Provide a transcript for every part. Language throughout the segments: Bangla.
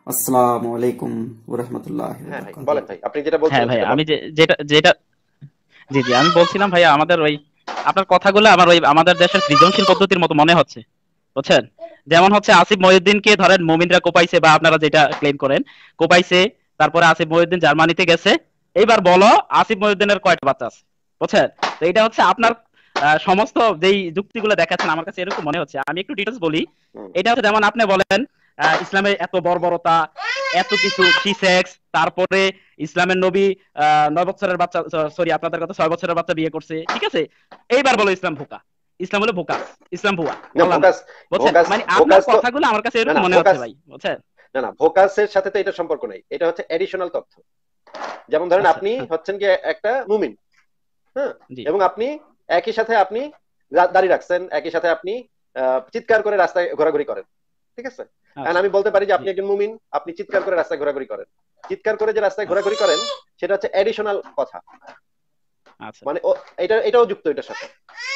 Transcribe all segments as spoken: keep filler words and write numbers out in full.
আসসালামু আলাইকুম ওয়া রাহমাতুল্লাহি ওয়া হ্যাঁ ভাই বারাকাতুহু। বলেন ভাই, আপনি যেটা হ্যাঁ বলছিলেন ভাই, সেটা আমি বলেন। যে যেটা যেটা জি জি আমি বলছিলাম ভাইয়া, আমাদের ওই আপনার কথাগুলো আমার ওই আমাদের দেশের সৃজনশীল পদ্ধতির মতো মনে হচ্ছে, বুঝছেন? যেমন হচ্ছে আসিফ মহিউদ্দিনকে ধরেন মোমিনরা কোপাইছে, বা আপনারা যেটা ক্লেম করেন কোপাইছে, তারপরে আসিফ মহিউদ্দিন জার্মানিতে গেছে। এইবার বলো আসিফ মহিউদ্দিনের কয়টা বাচ্চা আছে, বুঝছেন? তো এটা হচ্ছে আপনার আহ, সমস্ত যেই যুক্তিগুলো দেখাচ্ছেন আমার কাছে এরকম মনে হচ্ছে। আমি একটু ডিটেলস বলি। হুম। এটা হচ্ছে যেমন আপনি বলেন আহ, ইসলামের এত বর্বরতা, এত কিছু ফ্রি সেক্স, তারপরে ইসলামের নবী আহ নয় বছরের বাচ্চা, সরি আপনাদের কথা ছয় বছরের বাচ্চা বিয়ে করছে, ঠিক আছে? এইবার বলো ইসলাম ভোকা, ইসলাম হলো ভোকাস, ইসলাম ভুয়া, না আল্লাহ নাই, ভোকাস, বুঝছেন? ভোকাস মানে আপনার ভোকাস তো কথাগুলো আমার কাছে না এরকম না মনে হচ্ছে ভোকাস ভাই, বুঝছেন? না না ভোকাসের সাথে তো এটা সম্পর্ক নেই, এটা হচ্ছে এডিশনাল তথ্য। যেমন ধরেন আচ্ছা, আপনি হ্যাঁ, হচ্ছেন কি একটা মুমিন, হ্যাঁ, জি, এবং আপনি একই সাথে আপনি রা- দাড়ি রাখছেন, একই সাথে আপনি আহ, চিৎকার করে রাস্তায় ঘোরাঘুরি করেন, ঠিক আছে? কারণ আচ্ছা, আমি বলতে পারি যে জি, আপনি একজন মুমিন, আপনি চিৎকার করে রাস্তায় ঘোরাঘুরি করেন। চিৎকার করে যে রাস্তায় ঘোরাঘুরি করেন সেটা হচ্ছে এডিশনাল কথা। আচ্ছা, মানে ও এটা এটাও যুক্ত এটার সাথে,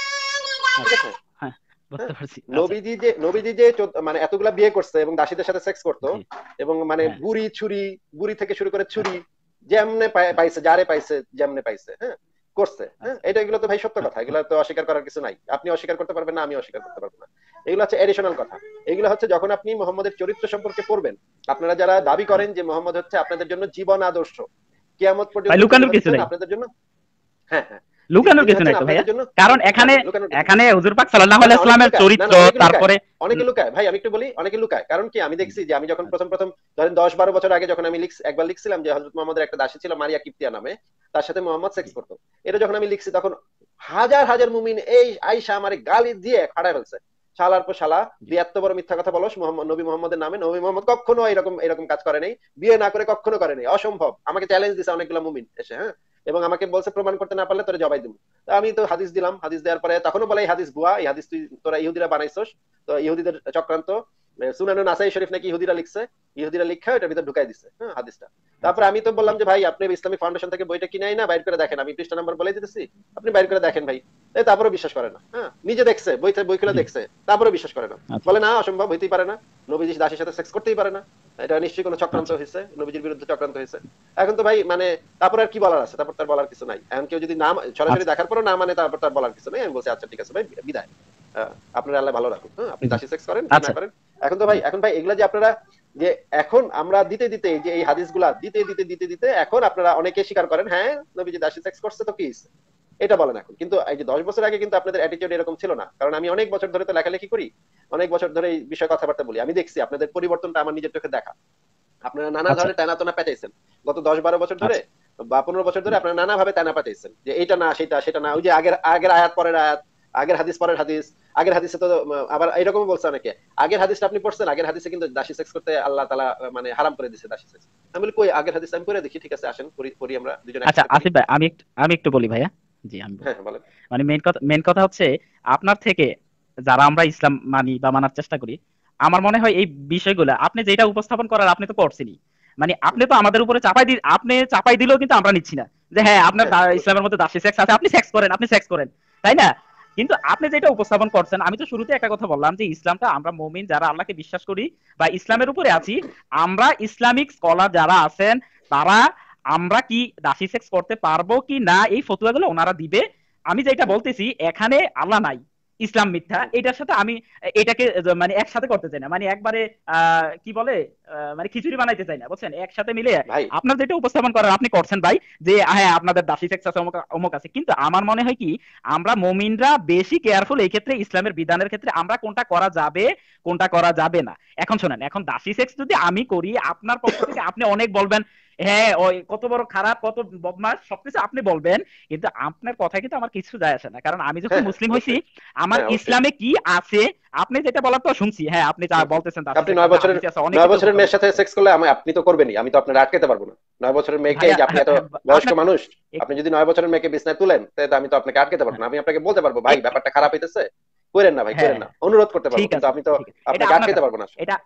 ঠিক আচ্ছা, আছে? হ্যাঁ, বুঝতে হ্যাঁ, পারছি, আচ্ছা, নবীজি যে নবীজি যে চোদ্দ- মানে এতগুলা বিয়ে করছে এবং দাসীদের সাথে সেক্স করতো, জি, এবং মানে হ্যাঁ, বুড়ি ছুরি, বুড়ি থেকে শুরু করে ছুরি, আচ্ছা, যেমনে পায়- আচ্ছা, পাইছে, যারে পাইছে যেমনে পাইছে, হ্যাঁ, করছে। হ্যাঁ, আচ্ছা, এটা এগুলো তো ভাই সত্য হ্যাঁ, কথা, এগুলো তো অস্বীকার করার কিছু নাই। আপনি অস্বীকার করতে পারবেন না, আমি অস্বীকার করতে পারবো না। এগুলো হচ্ছে এডিশনাল কথা। এগুলো হচ্ছে যখন আপনি মোহাম্মদের চরিত্র সম্পর্কে পড়বেন, আপনারা যারা দাবি হুম। করেন যে মোহাম্মদ হচ্ছে আপনাদের জন্য জীবন আদর্শ, কিয়ামত ভাই পর্যন্ত তিনি লুকানোর কিছু হচ্ছেন নাই, আপনাদের জন্য, হ্যাঁ হ্যাঁ, তি- লুকানোর তিনি কিছু হচ্ছেন নাই তো ভাইয়া। আপনাদের জন্য, কারণ না এখানে না লুকানোর কিছু নেই। এখানে হুজুর পাক সাল্লাল্লাহু না না আলাইহি অনেকে সাল্লামের লুকায়, না চরিত্র, না অনেকে লুকায়, তারপরে অনেকে উম, লুকায় ভাই, আমি একটু বলি, অনেকে লুকায়। কারণ কি, আমি হুম, দেখছি যে আমি যখন আচ্ছা, প্রথম প্রথম ধরেন দশ বারো বছর আগে যখন আমি লিখছি, একবার লিখছিলাম যে হজরত মোহাম্মদের একটা দাসী ছিল মারিয়া কিপ্তিয়া নামে, তার সাথে মোহাম্মদ জি, সেক্স করতো। এটা যখন আমি লিখছি তখন হাজার হাজার মুমিন এই আইসা আমারে গালি দিয়ে ফাড়ায় ফেলছে, শালার পর শালা, জি, তুই এত বড় মিথ্যা কথা বলস মোহাম্মদ, নবী মোহাম্মদের নামে। নবী মোহাম্মদ কখনো এরকম এরকম কাজ করে নাই, বিয়ে না করে কখনো করে নাই, অসম্ভব। আমাকে চ্যালেঞ্জ দিছে অনেকগুলো মুমিন এসে, হ্যাঁ, এবং আমাকে বলছে প্রমাণ করতে না পারলে তোরে জবাই দিব। তা আমি তো হাদিস দিলাম, হাদিস দেওয়ার পরে তখনও বলে এই হাদিস ভুয়া, এই হাদিস তুই তোরা ইহুদিরা বানাইছস। তো ইহুদিদের চক্রান্ত, সুনানে নাসাই শরীফ নাকি ইহুদিরা লিখছে, ইহুদিরা লিখা এটার ভিতরে ঢুকাই দিছে, হ্যাঁ, হাদিসটা। তারপরে আচ্ছা, আমি তো জি, বললাম যে ভাই আপনি ইসলামিক ফাউন্ডেশন থেকে বইটা কিনে আই না বাইর করে দেখেন, আমি পৃষ্ঠা নাম্বার বলে দিতেছি, আপনি বাইর করে দেখেন ভাই। এই তারপরে বিশ্বাস করে না, হ্যাঁ, নিজে দেখছে, বই বই খুলে জি, দেখছে, তারপরে বিশ্বাস করে না। আচ্ছা, বলে না অসম্ভব, হইতেই পারে না, নবীজি দাসীর সাথে সেক্স করতেই পারে না, এটা নিশ্চয়ই কোনো চক্রান্ত আচ্ছা, হয়েছে, নবীজির বিরুদ্ধে চক্রান্ত হয়েছে। এখন তো ভাই মানে তারপর আর কি বলার আছে, তারপর তার বলার কিছু নাই। এখন কেউ যদি না সরাসরি আচ্ছা, দেখার পরও না মানে, তারপর তার বলার কিছু নেই। আমি বলছি আচ্ছা ঠিক আছে ভাই, বিদায়, আহ, আপনার আল্লাহ ভালো রাখুন, হ্যাঁ, আপনি জি, দাসী সেক্স করেন কি না আচ্ছা, করেন। এখন তো ভাই, জি, এখন ভাই এগুলা যে আপনারা যে এখন আমরা দিতে দিতে এই যে এই হাদিসগুলা দিতে দিতে দিতে দিতে এখন আপনারা অনেকে স্বীকার করেন, হ্যাঁ নবীজি দাসী সেক্স করছে তো কি হইছে? এটা বলেন এখন। কিন্তু এই যে দশ বছর আগে কিন্তু আপনাদের অ্যাটিটিউড এরকম ছিল না, কারণ আমি অনেক বছর ধরে তো লেখালেখি করি, অনেক বছর ধরে এই বিষয়ে কথাবার্তা বলি, আমি দেখছি আপনাদের পরিবর্তনটা আমার নিজের চোখে দেখা। আপনারা নানা আচ্ছা, ধরনের টানাতোনা পেঁচাইছেন গত দশ বারো বছর ধরে, আচ্ছা, বা পনেরো বছর ধরে জি, আপনারা নানা ভাবে টানা পাঠাইছেন যে এইটা না সেটা, সেটা না, ওই যে আগের আগের আয়াত পরের আয়াত, আগের হাদিস পরের হাদিস। আগের হাদিসে তো উম, আবার এরকম বলছে অনেকে, আগের হাদিসটা আপনি পড়ছেন, আগের হাদিসে কিন্তু দাসী সেক্স করতে আল্লাহ তাআলা আহ, মানে হারাম করে দিয়েছে দাসী সেক্স। আমি বলি কই আগের হাদিস, আমি পড়ে দেখি, ঠিক আছে আসেন পড়ি, পড়ি আমরা দুজন আচ্ছা, একসাথে পড়ি। আসিফ ভাই, আমি একটু আমি একটু বলি ভাইয়া। জি, আমি বলি। হ্যাঁ হ্যাঁ, বলেন। মানে মেন কথা মেন কথা হচ্ছে আপনার থেকে যারা আমরা ইসলাম মানি বা মানার চেষ্টা করি, আমার মনে হয় এই বিষয়গুলো আপনি যেটা উপস্থাপন করার আপনি তো করছেনই। মানে হুম, আপনি তো আমাদের উপরে চাপাই দি আপনি চাপাই দিলেও কিন্তু আমরা নিচ্ছি না যে হ্যাঁ আপনার হ্যাঁ দা- অবশ্যই। ইসলামের মধ্যে দাসী সেক্স আছে, আপনি সেক্স করেন, আপনি সেক্স করেন, তাই না? কিন্তু আপনি যেটা উপস্থাপন করছেন, আমি তো শুরুতে একটা কথা বললাম যে ইসলামটা আমরা মুমিন যারা আল্লাহকে বিশ্বাস করি বা ইসলামের উপরে আছি, আমরা ইসলামিক স্কলার যারা আছেন তারা আমরা কি দাসী সেক্স করতে পারবো কি না এই ফতুয়াগুলো ওনারা দিবে। আমি যেটা হুম, বলতেছি এখানে আল্লাহ নাই, ইসলাম মিথ্যা, হুম। এটার সাথে আমি এটাকে মানে একসাথে করতে চাই না, মানে একবারে আহ কি বলে আহ, মানে খিচুড়ি বানাইতে চাই না, বুঝছেন? একসাথে মিলে ভাই আপনার যেটা উপস্থাপন করার আপনি করছেন ভাই, যে হ্যাঁ আপনাদের দাসী সেক্স আছে, অমুক অমুক আছে, কিন্তু আমার মনে হয় কি আমরা মুমিনরা বেশি কেয়ারফুল এই ক্ষেত্রে, ইসলামের বিধানের ক্ষেত্রে আমরা কোনটা করা যাবে কোনটা করা যাবে না। এখন শোনেন, এখন দাসী সেক্স যদি আমি করি আপনার পক্ষ থেকে আপনি অনেক বলবেন, হ্যাঁ ওই কত বড় খারাপ, কত বদমাস, সবকিছু আপনি বলবেন, কিন্তু আপনার কথা কিন্তু আমার কিছু যায় আসে না, কারণ আমি যখন হ্যাঁ হ্যাঁ মুসলিম হয়েছি অবশ্যই, আমার হ্যাঁ অবশ্যই। ইসলামে কি আছে আপনি যেটা বলার তো শুনছি, হ্যাঁ আপনি যা হুম, হুম। বলতেছেন দাসী আপনি সেক্স নয় আছে, বছরের হাদিসে আছে, অনেক নয় কিছু বছরের মেয়ের উপস্থাপন সাথে করছেন সেক্স করলে আমি, আপনি তো করবেনই, আমি তো আপনার আটকাতে পারবো না। নয় বছরের মেয়েকে, এই ভাইয়া। যে আপনি হ্যাঁ, এত হ্যাঁ, বয়স্ক আপনার মানুষ, এক- আপনি যদি নয় বছরের মেয়েকে বিছনায় তুলেন তাহলে তো আমি তো আপনাকে আটকাতে পারবো হ্যাঁ, না। আমি আপনাকে বলতে পারবো ভাই এ- এ- ব্যাপারটা খারাপ হইতেছে, করেন না ভাই, হ্যাঁ, করেন না, হ্যাঁ, অনুরোধ করতে পারবো, ঠিক কিন্তু আছে, আমি তো ঠিক আছে, এটা আপনাকে আপনার আটকাতে ব্যাপার, পারবো না আসলে। এটা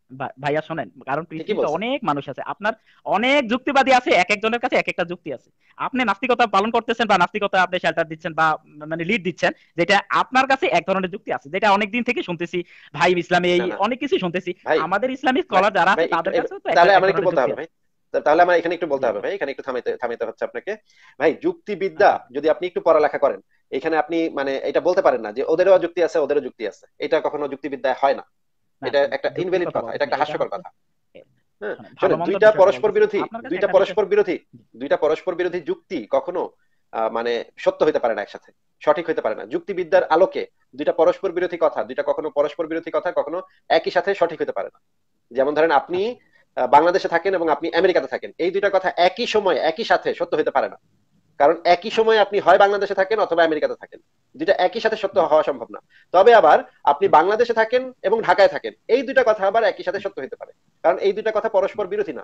ভা- ভাইয়া শোনেন, কারণ ঠিকই পৃথিবীতে বলছেন। অনেক মানুষ আছে, আপনার অনেক যুক্তিবাদী আছে, এক একজনের কাছে এক একটা যুক্তি আছে। আপনি নাস্তিকতা পালন করতেছেন বা নাস্তিকতা আপনি শেল্টার দিচ্ছেন বা মানে লিড দিচ্ছেন, যেটা আপনার কাছে এক ধরনের যুক্তি আছে, যেটা অনেক দিন থেকে শুনতেছি। ভাই ইসলামে এই না না অনেক কিছু শুনতেছি, ভাই, আমাদের ইসলামিক ভাই স্কলার যারা আছে ভাই একটু তাদের এ- কাছেও তো একটা তাহলে এক আমার একটু ধরনের বলতে যুক্তি হবে আছে। ভাই। তা- তাহলে আমার এখানে একটু বলতে জি হবে জি। ভাই, এখানে একটু থামাইতে থামাইতে হচ্ছে আপনাকে। ভাই যুক্তিবিদ্যা আচ্ছা যদি আপনি একটু পড়ালেখা করেন, এখানে আপনি মানে এটা বলতে পারেন না যে ওদেরও যুক্তি আছে ওদেরও যুক্তি আছে, এটা কখনো যুক্তিবিদ্যায় হয় না। না, এটা একটা যুক্তির ইনভ্যালিড কথা কথা, এটা বলতেছি না, একটা এটা হাস্যকর হচ্ছে কথা। এ, হ্যাঁ মানে ভালো শোনেন, মন্দর দুইটা বিষয়টা পরস্পর বলতেছি, বিরোধী, আপনার কাছে দুইটা একটা হাদিস পরস্পর আছে। বিরোধী, জি, দুইটা পরস্পর বিরোধী যুক্তি কখনো আহ, মানে সত্য হইতে পারে না একসাথে, সঠিক হইতে পারে না। যুক্তিবিদ্যার আলোকে দুইটা পরস্পর বিরোধী কথা, দুইটা কখনো পরস্পর বিরোধী কথা কখনো একই সাথে সঠিক হইতে পারে না। যেমন ধরেন আপনি আচ্ছা আহ, বাংলাদেশে থাকেন এবং আপনি আমেরিকাতে থাকেন, এই দুইটা কথা একই সময় একই সাথে সত্য হইতে পারে না। কারণ একই আচ্ছা। সময় আপনি হয় বাংলাদেশে থাকেন অথবা আমেরিকাতে থাকেন, দুইটা একই সাথে সত্য জি হওয়া সম্ভব না। তবে আবার আপনি জি বাংলাদেশে থাকেন এবং ঢাকায় থাকেন, এই দুইটা কথা আবার একই সাথে সত্য হতে পারে। কারণ এই দুইটা কথা জি। পরস্পর বিরোধী না,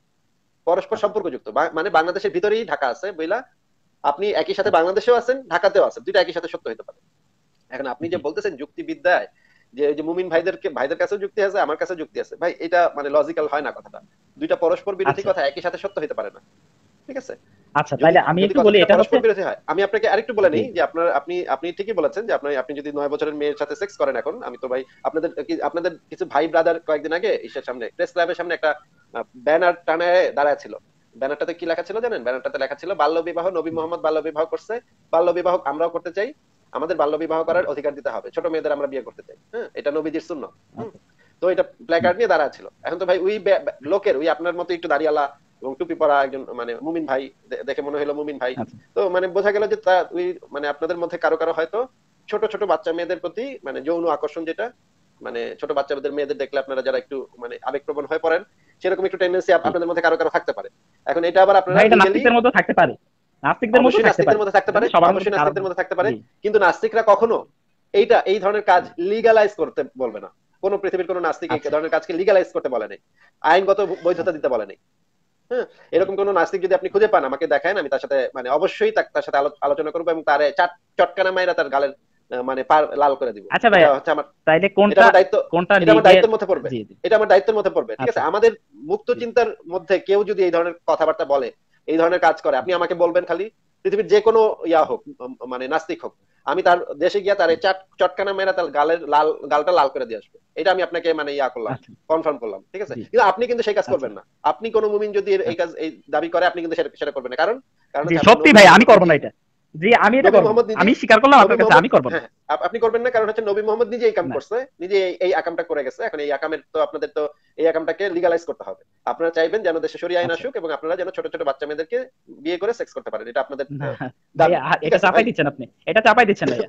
পরস্পর আচ্ছা সম্পর্কযুক্ত। বা- মানে বাংলাদেশের ভিতরেই ঢাকা আছে বইলা আপনি একই সাথে আচ্ছা। বাংলাদেশেও আছেন ঢাকাতেও আছেন, দুইটা একই সাথে সত্য হতে পারে। এখন আপনি যে জি বলতেছেন যুক্তিবিদ্যায় যে ওই যে মুমিন ভাইদেরকে ভাইদের কাছেও যুক্তি আছে আমার কাছেও যুক্তি আছে, ভাই এটা মানে লজিক্যাল হয় না কথাটা। দুইটা পরস্পর বিরোধী আচ্ছা কথা একই সাথে সত্য হতে পারে না। ঠিক আছে? আচ্ছা, যদি তাইলে আমি যদি একটু কথা বলি, দুটো এটা হচ্ছে পরস্পর বিরোধী হয়, আমি আপনাকে আরেকটু বলে জি নিই যে আপনার আপনি আপনি ঠিকই বলেছেন যে আপনি আপনি যদি নয় বছরের মেয়ের সাথে সেক্স করেন, এখন আমি তো ভাই আপনাদের কি- আপনাদের কিছু ভাই ব্রাদার কয়েকদিন আগে ইসের সামনে প্রেস ক্লাবের সামনে একটা ব্যানার টানায় দাঁড়ায় ছিল। ব্যানারটাতে কি লেখা ছিল জানেন? ব্যানারটাতে লেখা ছিল বাল্য বিবাহ, নবী জি মোহাম্মদ বাল্য বিবাহ করছে, বাল্য বিবাহ আমরাও করতে চাই, আমাদের বাল্য বিবাহ জি। করার অধিকার দিতে হবে, ছোট মেয়েদের আমরা বিয়ে করতে চাই। হ্যাঁ, এটা নবীজির সুন্নাহ। হুম। আচ্ছা তো এটা হুম, প্ল্যাকার্ড নিয়ে দাঁড়া ছিল। এখন তো ভাই ওই বে- বে- লোকের ওই আপনার মতো একটু দাড়িওয়ালা এবং টুপি পরা একজন মানে মুমিন ভাই, দে- দেখে মনে হলো মুমিন ভাই। আচ্ছা তো মানে বোঝা গেল যে তা ওই মানে আপনাদের মধ্যে কারো কারো হয়তো ছোট ছোট বাচ্চা মেয়েদের প্রতি মানে যৌন আকর্ষণ, যেটা মানে ছোট বাচ্চাদের মেয়েদের দেখলে আপনারা যারা একটু মানে আবেগপ্রবণ হয়ে পড়েন, সেরকম একটু টেন্ডেন্সি জি। আপনাদের মধ্যে কারো কারো থাকতে পারে। এখন এটা আবার আপনারা ভাই এটা লিগেলি নাস্তিকদের মধ্যে থাকতে পারে, নাস্তিকদের মধ্যে অবশ্যই থাকতে নাস্তিকদের পারে, মধ্যে থাকতে এটা পারে, তো সবার মধ্যে অবশ্যই কারো। নাস্তিকদের মধ্যে থাকতে পারে। জি কিন্তু নাস্তিকরা কখনো এইটা এই ধরনের কাজ লিগালাইজ করতে বলবে না। কোন পৃথিবীর কোন নাস্তিক এই আচ্ছা ধরনের কাজকে লিগালাইজ করতে বলে নাই, আইনগত বৈধতা আচ্ছা। দিতে বলে নাই। হ্যাঁ, জি এরকম কোন নাস্তিক যদি আপনি খুঁজে পান আমাকে দেখায়, আমি তার সাথে মানে অবশ্যই তার তার সাথে আলো- আলোচনা করবো এবং তার চটকানা মাইরা তার গালের আহ, মানে পার লাল করে দিব। আচ্ছা এটা ভাইয়া, হচ্ছে আমার, তাইলে এটা কোনটা আমার দায়িত্ব, কোনটা এটা আমার লিগের? দায়িত্বের মধ্যে পড়বে, জি জি। এটা আমার দায়িত্বের মধ্যে পড়বে। ঠিক আচ্ছা আছে? আমাদের মুক্ত জি চিন্তার মধ্যে কেউ যদি এই ধরনের কথাবার্তা বলে, এই ধরনের কাজ করে, আপনি আমাকে বলবেন খালি, পৃথিবীর যে কোনো ইয়া হোক, উম, মানে নাস্তিক হোক, আমি তার দেশে গিয়া তার এই চাট চটকানা মেরা তার গালের লাল গালটা লাল করে দিয়ে আসবে। এটা আমি আপনাকে মানে ইয়া করলাম, আচ্ছা। কনফার্ম করলাম। ঠিক আছে? জি কিন্তু আপনি কিন্তু সেই কাজ আচ্ছা করবেন না। আপনি কোন মুমিন যদি এর- এই আচ্ছা। কাজ এই দাবি করে, আপনি কিন্তু সেটা সেটা করবেন না। কারণ কারণ জি হচ্ছে আপনি সত্যি নবী ভাই, আমি মোহাম্মদ করবো না নিজেই, এটা। জি আমি এটা নবী করবো না, মোহাম্মদ নিজেই, আমি স্বীকার করলাম নবী আপনার কাছে, মোহাম্মদ, আমি করবো না। হ্যাঁ আপ- আপনি করবেন না, কারণ হচ্ছে নবী মোহাম্মদ নিজে এই কাম না করছে, নিজে এই এই আকামটা করে গেছে। এখন এই আকামের তো আপনাদের তো এই আকামটাকে লিগালাইজ করতে হবে। আপনারা চাইবেন যেন দেশে শরিয়া আইন আচ্ছা। আসুক এবং আপনারা যেন ছোট ছোট বাচ্চা মেয়েদেরকে বিয়ে করে সেক্স করতে পারেন, এটা আপনাদের না আহ, দাবি। ভাইয়া, আ- ঠিক এটা আছে ভাই? চাপাই দিচ্ছেন আপনি, এটা চাপাই দিচ্ছেন ভাইয়া।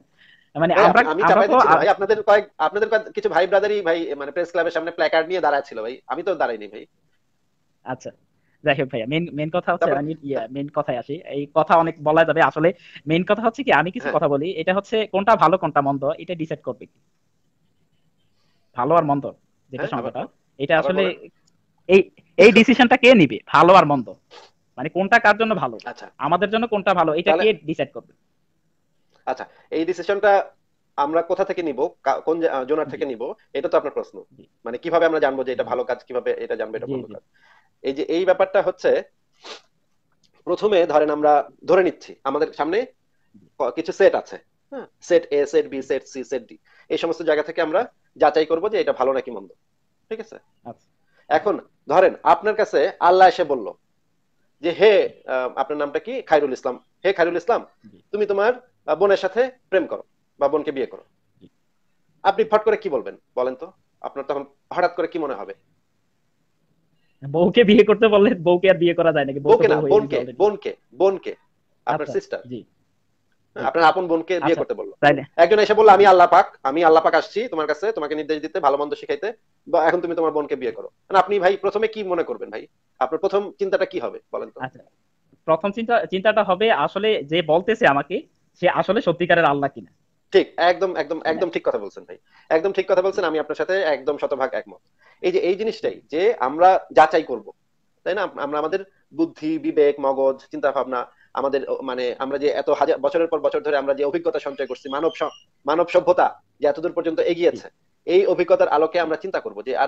মানে ভাই আমরা আপনি, আমি আমরা চাপাই তো দিচ্ছি না আ- ভাই, আপনাদের কয়েক আপনাদের কয়েক- কিছু ভাই ব্রাদারই ভাই মানে প্রেস ক্লাবের সামনে প্ল্যাকার্ড নিয়ে দাঁড়ায় ছিল ভাই, আমি তো দাঁড়াইনি ভাই। আচ্ছা যাই হোক ভাইয়া, মেন মেন কথা হচ্ছে, তারপর আমি ইয়া মেন কথায় আসি, এই কথা অনেক বলা যাবে আসলে। মেন কথা হচ্ছে কি, আমি কিছু হ্যাঁ কথা বলি, এটা হচ্ছে কোনটা ভালো কোনটা মন্দ এটা ডিসাইড করবে কি? ভালো আর মন্দ যেটা হ্যাঁ আবার সংজ্ঞাটা, এটা আবার আসলে বলেন। এই এই ডিসিশনটা কে নিবে, ভালো আর মন্দ, মানে কোনটা কার জন্য ভালো, আচ্ছা আমাদের জন্য কোনটা ভালো, এটা তাহলে কে ডিসাইড করবে? আচ্ছা, এই ডিসিশনটা আমরা কোথা থেকে নিব, কা- কোন জোনার জি থেকে নিব, এটা তো আপনার প্রশ্ন। জি মানে কিভাবে আমরা জানবো যে এটা জি ভালো কাজ, কিভাবে এটা জানবো এটা জি মন্দ জি কাজ? এই যে এই ব্যাপারটা হচ্ছে, প্রথমে ধরেন আমরা ধরে নিচ্ছি আমাদের সামনে ক- কিছু সেট আছে। হ্যাঁ, set A, set B, set C, set D, এই সমস্ত জায়গা থেকে আমরা আচ্ছা যাচাই করব যে এটা ভালো নাকি মন্দ। ঠিক আছে? আচ্ছা এখন ধরেন আপনার কাছে আল্লাহ এসে বলল যে হে আহ, আপনার নামটা কি, খায়রুল ইসলাম, হে খায়রুল ইসলাম, জি তুমি তোমার আহ, বোনের সাথে প্রেম করো বা বোনকে বিয়ে করো। জি। আপনি ফট করে কি বলবেন বলেন তো? আপনার তখন হঠাৎ করে কি মনে হবে? বউকে বিয়ে করতে বললে বউকে আর বিয়ে করা যায় নাকি? বউ তো বউকে না, বউ হয়ে গেছে বোনকে, অলরেডি। বোনকে, বোনকে, আপনার আচ্ছা সিস্টার, জি জি। আপনার আপন বোনকে বিয়ে আচ্ছা করতে বললো। তাইলে একজন এসে বললো আমি আল্লাহ পাক, আমি আল্লাহ পাক আসছি তোমার কাছে তোমাকে নির্দেশ দিতে, ভালো মন্দ শিখাইতে, বা এখন তুমি তোমার বোনকে বিয়ে করো। মানে আপনি ভাই প্রথমে কি মনে করবেন ভাই? আপনার প্রথম চিন্তাটা কি হবে বলেন তো? আচ্ছা, প্রথম চিন্তা চিন্তাটা হবে আসলে যে বলতেছে আমাকে সে আসলে সত্যিকারের আল্লাহ কিনা। ঠিক, একদম একদম তাই না? একদম ঠিক কথা বলছেন ভাই, একদম ঠিক কথা জি বলছেন, আমি আপনার সাথে একদম শতভাগ একমত। এই যে এই জিনিসটাই জি যে আমরা যাচাই করব, তাই না? আমরা আমাদের বুদ্ধি, বিবেক, মগজ, চিন্তা ভাবনা, আমাদের ও, মানে আমরা যে এত হাজার বছরের পর বছর ধরে আমরা যে অভিজ্ঞতা সঞ্চয় করছি, মানব স- মানব সভ্যতা যে এতদূর পর্যন্ত জি এগিয়েছে, এই অভিজ্ঞতার আলোকে আমরা চিন্তা করব যে আরে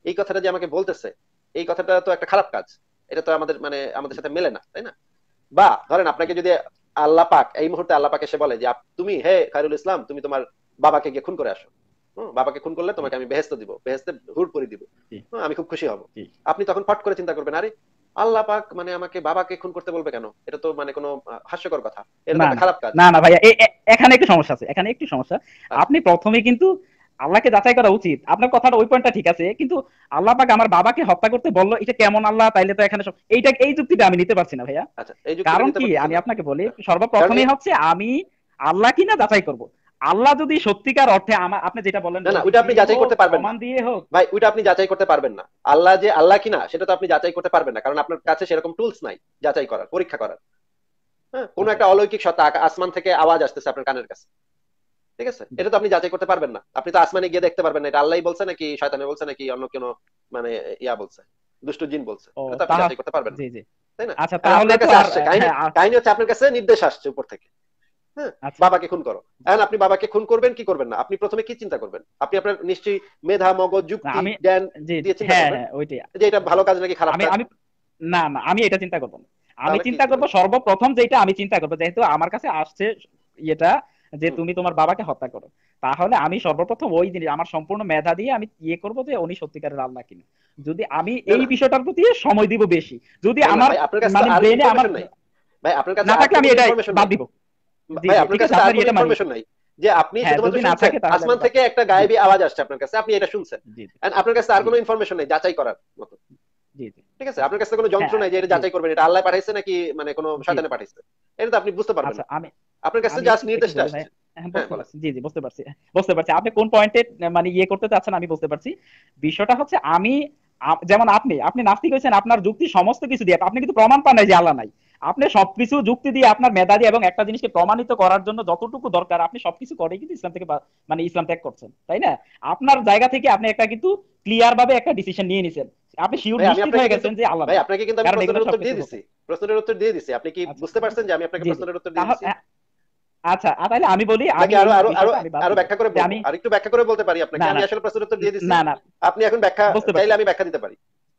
এই কথাটা যে আমাকে বলতেছে, এই কথাটা তো একটা খারাপ কাজ, এটা তো আমাদের মানে আমাদের সাথে মেলে না, তাই না? বা ধরেন আপনাকে যদি আল্লাহ পাক এই মুহূর্তে আল্লাহ পাক এসে বলে যে আপ- তুমি হে খায়রুল ইসলাম, তুমি তোমার বাবাকে গিয়ে খুন করে আসো, হুম, বাবাকে খুন করলে তোমাকে আমি বেহেস্ত দিব, বেহেস্তে হুর করে দিব, জি হ্যাঁ, আমি খুব খুশি হব। জি আপনি তখন ফট করে চিন্তা করবেন, আরে আল্লাহ পাক মানে আমাকে বাবাকে খুন করতে বলবে কেন? এটা তো মানে কোনো আহ, হাস্যকর কথা, এটা তো না একটা না খারাপ কাজ। না না ভাইয়া, এ- এ- এখানে একটু সমস্যা আছে, এখানে একটু সমস্যা। আচ্ছা, আপনি প্রথমে কিন্তু আল্লাহকে যাচাই করা উচিত, আপনার কথাটা ওই পয়েন্টটা ঠিক আছে, কিন্তু আল্লাহ পাক আমার বাবাকে হত্যা করতে বললো, এটা কেমন আল্লাহ? তাইলে তো এখানে সব এইটা এই যুক্তিটা আমি নিতে পারছি না ভাইয়া। আচ্ছা, এই যুক্তিটা কারণ নিতে কি পারতেছেন আমি না? আপনাকে বলি, হ্যাঁ, কারণ সর্বপ্রথমে এই হচ্ছে আমি আল্লাহ কিনা যাচাই করব। আল্লাহ যদি সত্যিকার অর্থে আমার, আপনি যেটা বললেন না না, লজিক ওইটা আপনি দিয়ে যাচাই হোক, করতে পারবেন না প্রমাণ দিয়ে হোক। ভাই, ওইটা আপনি যাচাই করতে পারবেন না। আল্লাহ যে আল্লাহ কিনা সেটা তো আপনি যাচাই করতে পারবেন না, কারণ আপনার কাছে সেরকম টুলস নাই যাচাই করার, পরীক্ষা করার। হ্যাঁ, কোনো আচ্ছা একটা অলৌকিক সত্তা আকা- আসমান থেকে আওয়াজ আসতেছে আপনার কানের কাছে, ঠিক আছে, জি এটা তো আপনি যাচাই করতে পারবেন না। আপনি তো আসমানে গিয়ে দেখতে পারবেন না এটা আল্লাহই বলছে নাকি শয়তানে বলছে নাকি অন্য কোনো মানে ইয়া বলছে, দুষ্ট জিন বলছে, ও এটা তো আপনি তাহা যাচাই করতে পারবেন না, জি জি। তাই না? আচ্ছা এখন তাহলে আপনার তো কাছে আর আসছে কাহিনী, হ্যাঁ আ- কাহিনী হচ্ছে আপনার কাছে নির্দেশ আসছে উপর থেকে, হ্যাঁ, আচ্ছা বাবাকে খুন করো। এখন আপনি বাবাকে খুন করবেন কি করবেন না, আপনি প্রথমে কি চিন্তা করবেন? আপনি আপনার নিশ্চয়ই মেধা, মগজ, না যুক্তি, আমি জ্ঞান জি জি দিয়ে চিন্তা হ্যাঁ করবেন হ্যাঁ ওইটাই। যে এটা জি ভালো কাজ নাকি খারাপ আমি কাজ। আমি না না আমি এটা চিন্তা করবো না। আমি তাহলে কি চিন্তা করবো করবেন? সর্বপ্রথম যেটা আমি চিন্তা করবো, যেহেতু আমার কাছে আসছে ইয়েটা যে হুম, তুমি তোমার বাবাকে হত্যা করো, তাহলে আমি সর্বপ্রথম ওই জিনিস আমার সম্পূর্ণ মেধা দিয়ে আমি ইয়ে করবো যে উনি সত্যিকারের আল্লাহ কিনা। যদি আমি না এই না বিষয়টার প্রতি সময় দিব বেশি, যদি না না আমার ভাই, আপনার কাছে তো মানে আর ব্রেনে আমার ইনফরমেশন নাই। ভাই আপনার কাছে না আর থাকলে তো আমি কোনো এটা ইনফরমেশন বাদ নাই। দিব। জি ভাই জি আপনার ঠিক কাছে আছে, তো আর আপনার কোনো এটা মানি। ইনফরমেশন নাই যে আপনি হ্যাঁ শুধুমাত্র যদি না শুনছেন থাকে তাহলে আসমান আমি বাদ। থেকে একটা জি গায়েবী আওয়াজ আসছে আপনার কাছে, আপনি এটা শুনছেন। জি জি And আপনার কাছে আর জি কোনো ইনফরমেশন নেই যাচাই করার মতো, জি জি ঠিক আছে? আপনার কাছে কোনো যন্ত্র হ্যাঁ নাই যে এটা জি যাচাই করবেন এটা আল্লাহ পাঠাইছে নাকি মানে কোনো জি শয়তানে পাঠাইছে, এটা তো আপনি বুঝতে পারবেন আচ্ছা না। আমি আপনার কাছে আমি জাস্ট একটু একটু নির্দেশটা বলি ভাই। আসছে। হ্যাঁ হ্যাঁ বুঝতে বলেন। পারছি, জি জি বুঝতে পারছি, বুঝতে পারছি আপনি কোন পয়েন্টে মানে ইয়ে করতে চাচ্ছেন, আমি বুঝতে পারছি। বিষয়টা হচ্ছে আমি আপ- যেমন আপনি আপনি নাস্তিক হয়েছেন, আপনার যুক্তি সমস্ত কিছু দিয়ে, আপনি কিন্তু প্রমাণ পান নাই যে আল্লাহ নাই। আপনি সবকিছু যুক্তি দিয়ে আপনার মেধা দিয়ে এবং একটা জিনিসকে প্রমাণিত করার জন্য যতটুকু দরকার আপনি সবকিছু করে কিন্তু ইসলাম থেকে বা- মানে ইসলাম ত্যাগ করছেন, তাই না? আপনার জায়গা থেকে আপনি একটা কিন্তু ক্লিয়ার ভাবে একটা ডিসিশন নিয়ে নিছেন, আপনি শিওর ভাই আমি নিশ্চিত আপনাকে হয়ে কিন্তু গেছেন যে আল্লাহ ভাই নাই। আপনাকে কিন্তু আমি কারণ এগুলো প্রশ্নের উত্তর সবকিছু দিয়ে দিছি, হতো। প্রশ্নের উত্তর দিয়ে দিছি, আপনি কি আচ্ছা বুঝতে পারছেন যে আমি আপনাকে জি জি প্রশ্নের উত্তর দিয়ে দিছি? তাহলে আচ্ছা আ, তাহলে আমি বলি, নাকি আমি আরো এই আরো আরো বিষয়টা আমি বাদ আরো দিব ব্যাখ্যা করে যে বলবো, আমি আর একটু ব্যাখ্যা করে বলতে পারি আপনাকে, না আমি না আসলে প্রশ্নের উত্তর দিয়ে দিছি, না না আপনি এখন ব্যাখ্যা বুঝতে চাইলে পারছি। আমি ব্যাখ্যা দিতে পারি।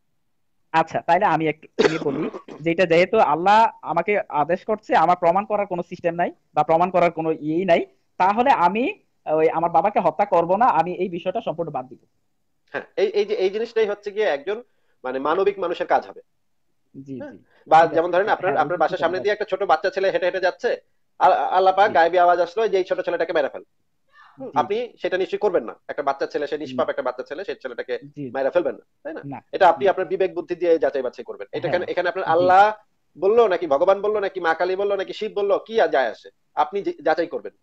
আচ্ছা তাইলে আমি একটু আমি বলি, যেটা যেহেতু আল্লাহ আমাকে আদেশ করছে, আমার প্রমাণ করার কোনো সিস্টেম নাই বা প্রমাণ করার কোনো ইয়েই নাই, তাহলে আমি ওই আমার বাবাকে হত্যা করব না, আমি এই বিষয়টা সম্পূর্ণ বাদ দিব। হ্যাঁ, এই এই যে এই জিনিসটাই হচ্ছে গিয়ে একজন মানে মানবিক মানুষের কাজ হবে। জি হ্যাঁ, জি বা ঠিক আছে যেমন ধরেন হ্যাঁ আপনার হ্যাঁ ওই আপনার বাসার যুক্তিটা আমি সামনে রাজি। দিয়ে একটা ছোট বাচ্চা ছেলে হেঁটে হেঁটে যাচ্ছে, আ- আল্লাহ পাক জি গায়েবী আওয়াজ আসলো যে এই ছোট ছেলেটাকে মেরে ফেল, হুম, জি আপনি জি সেটা নিশ্চয়ই করবেন না। একটা বাচ্চা ছেলে, সে না নিষ্পাপ একটা বাচ্চা ছেলে, সেই ছেলেটাকে জি জি মেরে ফেলবেন না, তাই না? না এটা আপনি না আপনার বিবেক বুদ্ধি দিয়ে যাচাই বাছাই করবেন। এটা হ্যাঁ এখানে এখানে আপনার জি আল্লাহ জি বললো নাকি ভগবান বললো নাকি মা কালী বললো নাকি শিব বললো কি আর যায় আসে, আপনি যে- যাচাই করবেন,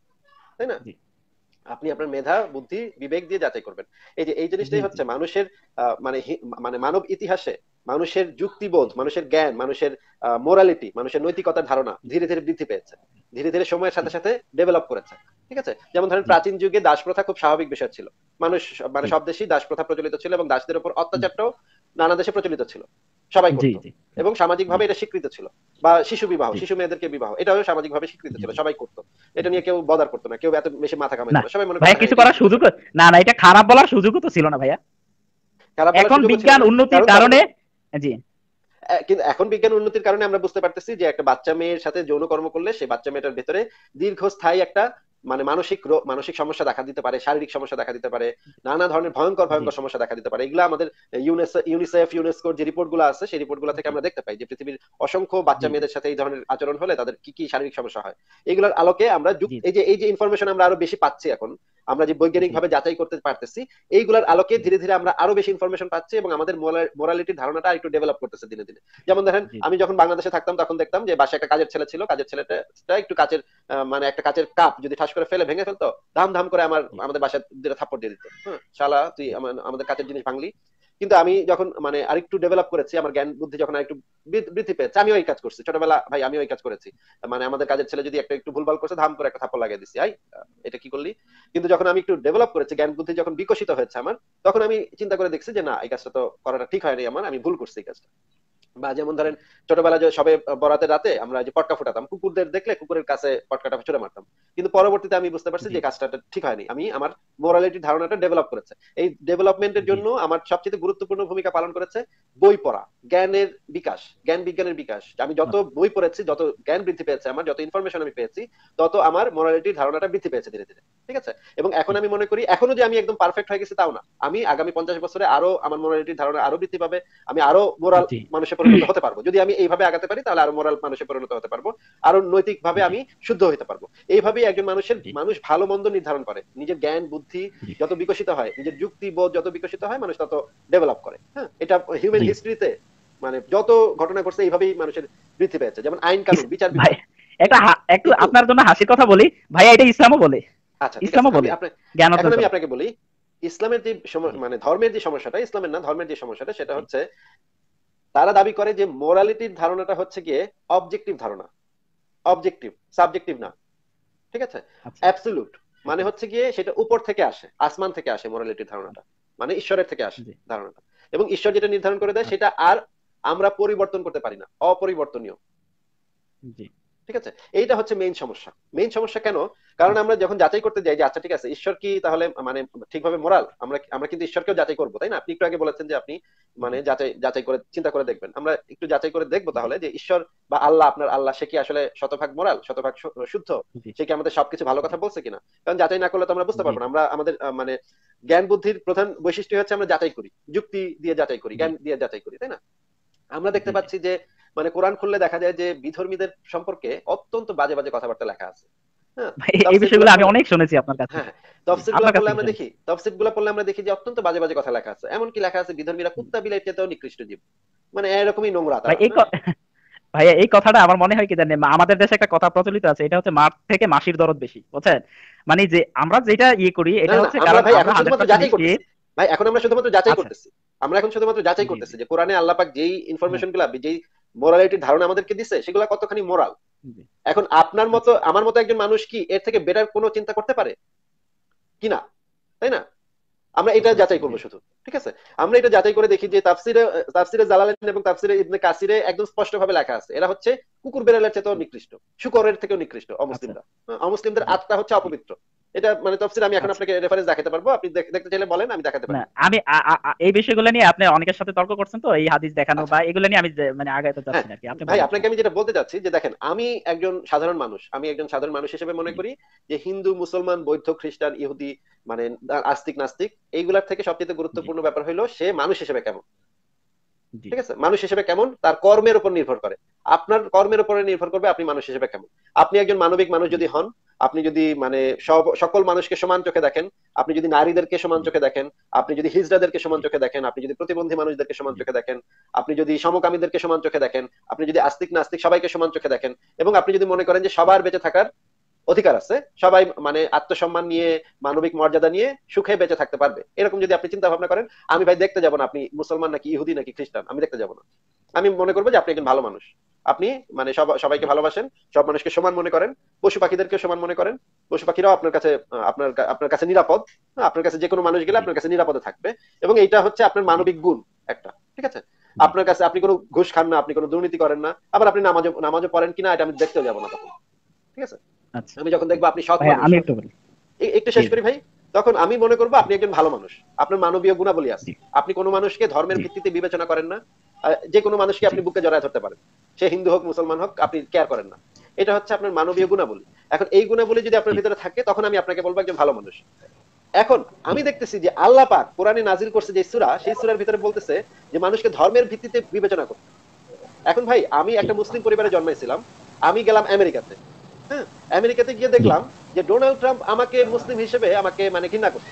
তাই না? জি আপনি আপনার মেধা, বুদ্ধি, বিবেক দিয়ে যাচাই করবেন। এই যে এই জি জিনিসটাই জি হচ্ছে মানুষের আহ, মানে হি- মানে মানব ইতিহাসে মানুষের যুক্তিবোধ, মানুষের জ্ঞান, মানুষের মোরালিটি, মানুষের নৈতিকতার ধারণা ধীরে ধীরে বৃদ্ধি পেয়েছে, ধীরে ধীরে সময়ের জি সাথে সাথে ডেভেলপ করেছে, ঠিক আছে? যেমন ধরেন জি প্রাচীন যুগে দাস প্রথা খুব স্বাভাবিক বিষয় ছিল, মানুষ মানে জি সব দেশেই দাস প্রথা প্রচলিত ছিল এবং দাসদের উপর হুম, অত্যাচারটাও নানা দেশে প্রচলিত ছিল, সবাই জি করতো। জি এবং সামাজিক জি ভাবে এটা স্বীকৃত ছিল। বা শিশু বিবাহ, জি শিশু মেয়েদেরকে বিবাহ, এটাও সামাজিক ভাবে স্বীকৃত জি ছিল, জি সবাই করতো। এটা জি নিয়ে কেউ বদার করতো না, কেউ এত বেশি মাথা না কামাইতো না, সবাই মনে করতো ভাইয়া হ্যাঁ কিছু এটাই করার ঠিক সুযোগ, আছে। না না এটা খারাপ বলার সুযোগও তো ছিল না ভাইয়া। খারাপ বলার এখন সুযোগও ছিল বিজ্ঞান না, উন্নতির কারণ তখন কারণে জি আহ, কিন্তু এখন বিজ্ঞান উন্নতির কারণে আমরা বুঝতে পারতেছি যে একটা বাচ্চা মেয়ের সাথে যৌন কর্ম করলে সেই বাচ্চা মেয়েটার ভেতরে দীর্ঘস্থায়ী একটা মানে মানসিক রো- মানসিক সমস্যা দেখা দিতে পারে, শারীরিক সমস্যা দেখা দিতে পারে, নানা ধরনের ভয়ঙ্কর জি ভয়ঙ্কর সমস্যা দেখা দিতে পারে। এগুলো আমাদের ইউনেস- ইউনিসেফ, ইউনেস্কোর যে রিপোর্ট গুলো আছে সেই রিপোর্ট গুলো থেকে জি আমরা দেখতে পাই যে পৃথিবীর অসংখ্য বাচ্চা জি জি মেয়েদের সাথে এই ধরনের আচরণ হলে তাদের কি কি শারীরিক সমস্যা হয়। এগুলোর আলোকে আমরা যুক- জি এই যে এই যে ইনফরমেশন আমরা আরো বেশি পাচ্ছি এখন, আমরা যে বৈজ্ঞানিক জি ভাবে যাচাই করতে পারতেছি, এইগুলোর আলোকে জি ধীরে ধীরে আমরা আরো বেশি ইনফরমেশন পাচ্ছি এবং আমাদের মোরালিটির ধারণাটা একটু ডেভেলপ করতেছে দিনে দিনে। যেমন ধরেন জি আমি যখন বাংলাদেশে থাকতাম তখন দেখতাম যে বাসায় একটা কাজের ছেলে ছিল, কাজের ছেলেটা একটু কাচের আহ, মানে একটা কাচের কাপ যদি ঠাস করে ফেলে ভেঙে ফেলতো, ধাম ধাম করে আমার জি আমাদের বাসায় দুটো থাপ্পড় দিয়ে দিত, হ্যাঁ শালা তুই আমার- আমাদের কাচের জিনিস ভাঙলি। কিন্তু আমি যখন মানে আরেকটু ডেভেলপ করেছি, আমার জ্ঞান বুদ্ধি যখন আরেকটু বৃদ্ধি বৃদ্ধি পেয়েছে, আমি ওই কাজ করছি ছোটবেলা, ভাই আমি ওই কাজ করেছি। মানে আমাদের কাজের ছেলে যদি একটা একটু ভুলভাল করছে, ধাম করে একটা থাপ্পড় লাগিয়ে দিছি, আই আহ, এটা কি করলি। কিন্তু যখন আমি একটু ডেভেলপ করেছি, জ্ঞান বুদ্ধি যখন বিকশিত হয়েছে আমার, তখন আমি চিন্তা করে দেখছি যে না এই কাজটা তো করাটা ঠিক হয়নি, আমার আমি ভুল করছি এই কাজটা। বা যেমন ধরেন ছোটবেলায় যে সবে বরাতের রাতে আমরা যে পটকা ফুটাতাম, কুকুরদের দেখলে কুকুরের কাছে পটকাটা ছুড়ে মারতাম, কিন্তু পরবর্তীতে আমি বুঝতে পারছি জি যে কাজটা ঠিক হয়নি। আমি আমার মোরালিটির ধারণাটা ডেভেলপ করেছে। এই ডেভেলপমেন্টের জি জন্য আমার সবচেয়ে গুরুত্বপূর্ণ ভূমিকা পালন করেছে বই পড়া, জ্ঞানের বিকাশ, জ্ঞান বিজ্ঞানের বিকাশ। আমি যত বই পড়েছি, যত জ্ঞান বৃদ্ধি পেয়েছে আমার, যত ইনফরমেশন আমি পেয়েছি, তত আমার মোরালিটির ধারণাটা বৃদ্ধি পেয়েছে ধীরে ধীরে। ঠিক আছে? এবং এখন আমি মনে করি এখনো যে আমি একদম পারফেক্ট হয়ে গেছি তাও না, আমি আগামী পঞ্চাশ বছরে আরো আমার মোরালিটির ধারণা আরো বৃদ্ধি পাবে, আমি আরো মোরাল জি মানুষে পরিণত হতে পারবো। যদি আমি এইভাবে আগাতে পারি তাহলে আরো মোরাল মানুষে পরিণত হতে পারবো, আরো নৈতিক ভাবে জি আমি শুদ্ধ হতে পারবো। এইভাবেই একজন মানুষের জি মানুষ ভালো মন্দ নির্ধারণ করে, নিজের জ্ঞান বুদ্ধি জি যত বিকশিত হয়, নিজের যুক্তি বোধ যত বিকশিত হয়, মানুষ তত ডেভেলপ করে। হ্যাঁ, এটা হিউম্যান জি হিস্ট্রিতে মানে যত ঘটনা ঘটছে এইভাবেই মানুষের বৃদ্ধি পেয়েছে। যেমন আইন কানুন, ইস- বিচার ভাই বিভাগ। একটা হা- একটু কিন্তু আপনার জন্য হাসির কথা বলি ভাইয়া, এটা ইসলামও বলে, আচ্ছা ঠিক আছে, ইসলামও আমি বলে আপনার জ্ঞান এখন অর্জন আমি করা। আপনাকে বলি ইসলামের যে সম- জি মানে ধর্মের যে সমস্যাটা, ইসলামের না ধর্মের যে সমস্যাটা, সেটা জি হচ্ছে তারা দাবি করে যে মোরালিটির ধারণাটা হচ্ছে গিয়ে অবজেক্টিভ ধারণা, অবজেক্টিভ, সাবজেক্টিভ না। ঠিক আছে? আচ্ছা অ্যাবসলিউট মানে ওকে হচ্ছে গিয়ে সেটা উপর থেকে আসে, আসমান থেকে আসে মোরালিটির ধারণাটা, মানে ঈশ্বরের থেকে আসে জি ধারণাটা। এবং ঈশ্বর যেটা নির্ধারণ করে দেয় আচ্ছা সেটা আর আমরা পরিবর্তন করতে পারি না, অপরিবর্তনীয়। জি ঠিক আছে? এইটা হচ্ছে মেইন সমস্যা। মেইন সমস্যা কেন? কারণ আচ্ছা আমরা যখন যাচাই করতে যাই যে আচ্ছা ঠিক আছে ঈশ্বর কি তাহলে মানে ঠিকভাবে মোরাল, আমরা আমরা কিন্তু ঈশ্বরকেও যাচাই করবো, তাই না? আপনি একটু আগে বলেছেন যে আপনি মানে জি যাচাই যাচাই করে চিন্তা করে দেখবেন। আমরা একটু যাচাই করে দেখবো জি তাহলে যে ঈশ্বর বা আল্লাহ, আপনার আল্লাহ, সে কি আসলে শতভাগ মোরাল, শতভাগ শু- শুদ্ধ, জি সে কি আমাদের সবকিছু ভালো জি কথা বলছে কিনা? কারণ যাচাই না করলে তো আমরা বুঝতে জি পারবো না। আমরা আমাদের আহ, মানে জ্ঞান বুদ্ধির প্রধান বৈশিষ্ট্য হচ্ছে আমরা যাচাই করি, যুক্তি দিয়ে যাচাই করি, জি জ্ঞান দিয়ে যাচাই করি, তাই না? আমরা দেখতে জি জি পাচ্ছি যে মানে কোরআন খুললে দেখা যায় যে বিধর্মীদের সম্পর্কে অত্যন্ত বাজে বাজে কথাবার্তা লেখা আছে। হ্যাঁ, ভাই এই তাফসীর গুলা বিষয়গুলো আমি পড়লে, অনেক শুনেছি আপনার কাছ হ্যাঁ থেকে। হ্যাঁ, জি তফসির গুলা আপনার কাছ পড়লে থেকে আমরা শুনেছি। দেখি, তফসির গুলা পড়লে আমরা দেখি যে অত্যন্ত বাজে বাজে কথা লেখা আছে। এমনকি লেখা আছে বিধর্মীরা কুত্তা বিলাই চেয়েও নিকৃষ্ট জীব, মানে এরকমই নোংরা ভাই তারা। এই হ্যাঁ, ক- ভাইয়া এই কথাটা আমার মনে হয় কি জানেন, আমাদের দেশে একটা কথা প্রচলিত আছে, এটা হচ্ছে মার থেকে মাসির দরদ বেশি, বুঝছেন? মানে যে আমরা যেটা ইয়ে করি না এটা না না, হচ্ছে আমরা কারণ ভাই আমরা এখন হান্ড্রেড শুধুমাত্র পার্সেন্ট যাচাই নিশ্চিত। করতেছি। ভাই এখন আমরা শুধুমাত্র যাচাই আচ্ছা করতেছি, আমরা এখন শুধুমাত্র যাচাই জি করতেছি জি যে কোরআনে আল্লাহ পাক যেই হ্যাঁ ইনফরমেশন গুলা, যেই মোরালিটির ধারণা আমাদেরকে দিছে সেগুলা কতখানি মোরাল। জি এখন আপনার মতো আচ্ছা আমার মতো একজন মানুষ কি এর থেকে বেটার কোনো চিন্তা করতে পারে কিনা, তাই না? আমরা এটা আচ্ছা আচ্ছা যাচাই জি করবো শুধু। ঠিক আছে? আমরা এটা যাচাই করে দেখি যে তাফসিরে তাফসিরে জালালাইন এবং তাফসিরে ইবনে কাসিরে একদম স্পষ্ট ভাবে লেখা আছে এরা হচ্ছে কুকুর বেড়ালের চেয়েও নিকৃষ্ট, শুকরের থেকেও নিকৃষ্ট আচ্ছা অমুসলিমরা। হ্যাঁ, অমুসলিমদের জি আত্মা হচ্ছে জি অপবিত্র। এটা মানে তাফসিরে আমি এখন আচ্ছা আপনাকে রেফারেন্স দেখাতে পারবো, আপনি দেখ- দেখতে চাইলে বলেন, আমি দেখাতে না পারি। আমি আ- আ- আ- এই বিষয়গুলো নিয়ে আপনি অনেকের সাথে তর্ক করছেন, তো এই হাদিস দেখানো আচ্ছা, বা এগুলো নিয়ে আমি যে- মানে আগাইতে হ্যাঁ চাচ্ছি না আর কি, আপনি ভাই, বলেন আপনাকে হ্যাঁ আমি যেটা বলতে চাচ্ছি যে দেখেন, আমি একজন সাধারণ মানুষ, আমি একজন সাধারণ মানুষ হিসেবে মনে জি করি যে হিন্দু মুসলমান বৌদ্ধ খ্রিস্টান ইহুদি মানে আস্তিক নাস্তিক এইগুলার থেকে সবচেয়ে জি গুরুত্বপূর্ণ ব্যাপার হলো সে মানুষ হিসেবে কেমন। জি ঠিক আছে? মানুষ হিসেবে কেমন তার কর্মের উপর নির্ভর করে, আপনার কর্মের উপরে নির্ভর করবে আপনি মানুষ হিসেবে কেমন। আপনি একজন মানবিক মানুষ জি যদি হন, আপনি যদি মানে সব সকল মানুষকে সমান চোখে দেখেন, আপনি যদি নারীদেরকে সমান জি চোখে দেখেন, আপনি যদি হিজড়াদেরকে সমান জি চোখে দেখেন, আপনি যদি প্রতিবন্ধী মানুষদেরকে সমান জি চোখে দেখেন, আপনি যদি সমকামীদেরকে সমান চোখে দেখেন, আপনি যদি আস্তিক নাস্তিক সবাইকে সমান চোখে দেখেন, এবং আপনি যদি মনে করেন যে সবার বেঁচে থাকার অধিকার আছে, সবাই মানে আত্মসম্মান নিয়ে মানবিক মর্যাদা নিয়ে সুখে বেঁচে থাকতে পারবে, এরকম যদি আপনি চিন্তা ভাবনা করেন, আমি ভাই দেখতে যাব না আপনি মুসলমান নাকি ইহুদি নাকি খ্রিস্টান, আমি দেখতে যাব না। আমি মনে করবো যে আপনি একজন ভালো মানুষ, আপনি মানে সব সবাইকে ভালোবাসেন, সব মানুষকে সমান মনে করেন, পশু পাখিদেরকে সমান মনে করেন, পশু পাখিরাও আপনার কাছে আহ, আপনার কা- আপনার কাছে নিরাপদ। হ্যাঁ, আপনার কাছে যে কোনো মানুষ গেলে জি আপনার কাছে নিরাপদে থাকবে, এবং এইটা হচ্ছে আপনার জি মানবিক গুণ একটা। ঠিক আছে? জি আপনার কাছে আপনি কোনো ঘুষ খান না, আপনি কোনো দুর্নীতি করেন না, আবার আপনি নামাজও নামাজও পড়েন কিনা এটা আমি দেখতেও যাবো না তখন। ঠিক আছে? আচ্ছা আমি যখন দেখবো আপনি সৎ ভাইয়া মানুষ, আমি একটু বলি। এ- একটু জি শেষ জি করি ভাই, তখন আমি মনে করবো আপনি একজন ভালো মানুষ, আপনার মানবীয় গুণাবলী আছে, জি আপনি কোনো মানুষকে ধর্মের জি ভিত্তিতে বিবেচনা করেন না, আহ, যে কোনো মানুষকে জি আপনি বুকে জড়ায় ধরতে পারেন, সে হিন্দু হোক মুসলমান হোক, আপনি কেয়ার করেন না। এটা হচ্ছে আপনার জি মানবীয় গুণাবলী। এখন এই গুণাবলী যদি আপনার জি ভিতরে থাকে তখন আমি আপনাকে বলবো একজন ভালো মানুষ। এখন জি আমি দেখতেছি যে আল্লাহ পাক কোরআনে নাজিল করছে যে সূরা, সেই সূরার ভিতরে বলতেছে যে মানুষকে ধর্মের ভিত্তিতে বিবেচনা করতে। এখন ভাই আমি জি একটা মুসলিম পরিবারে জন্মাইছিলাম, আমি গেলাম আমেরিকাতে। হ্যাঁ, আমেরিকাতে গিয়ে জি দেখলাম যে ডোনাল্ড ট্রাম্প আমাকে মুসলিম হিসেবে আমাকে মানে ঘৃণা করছে।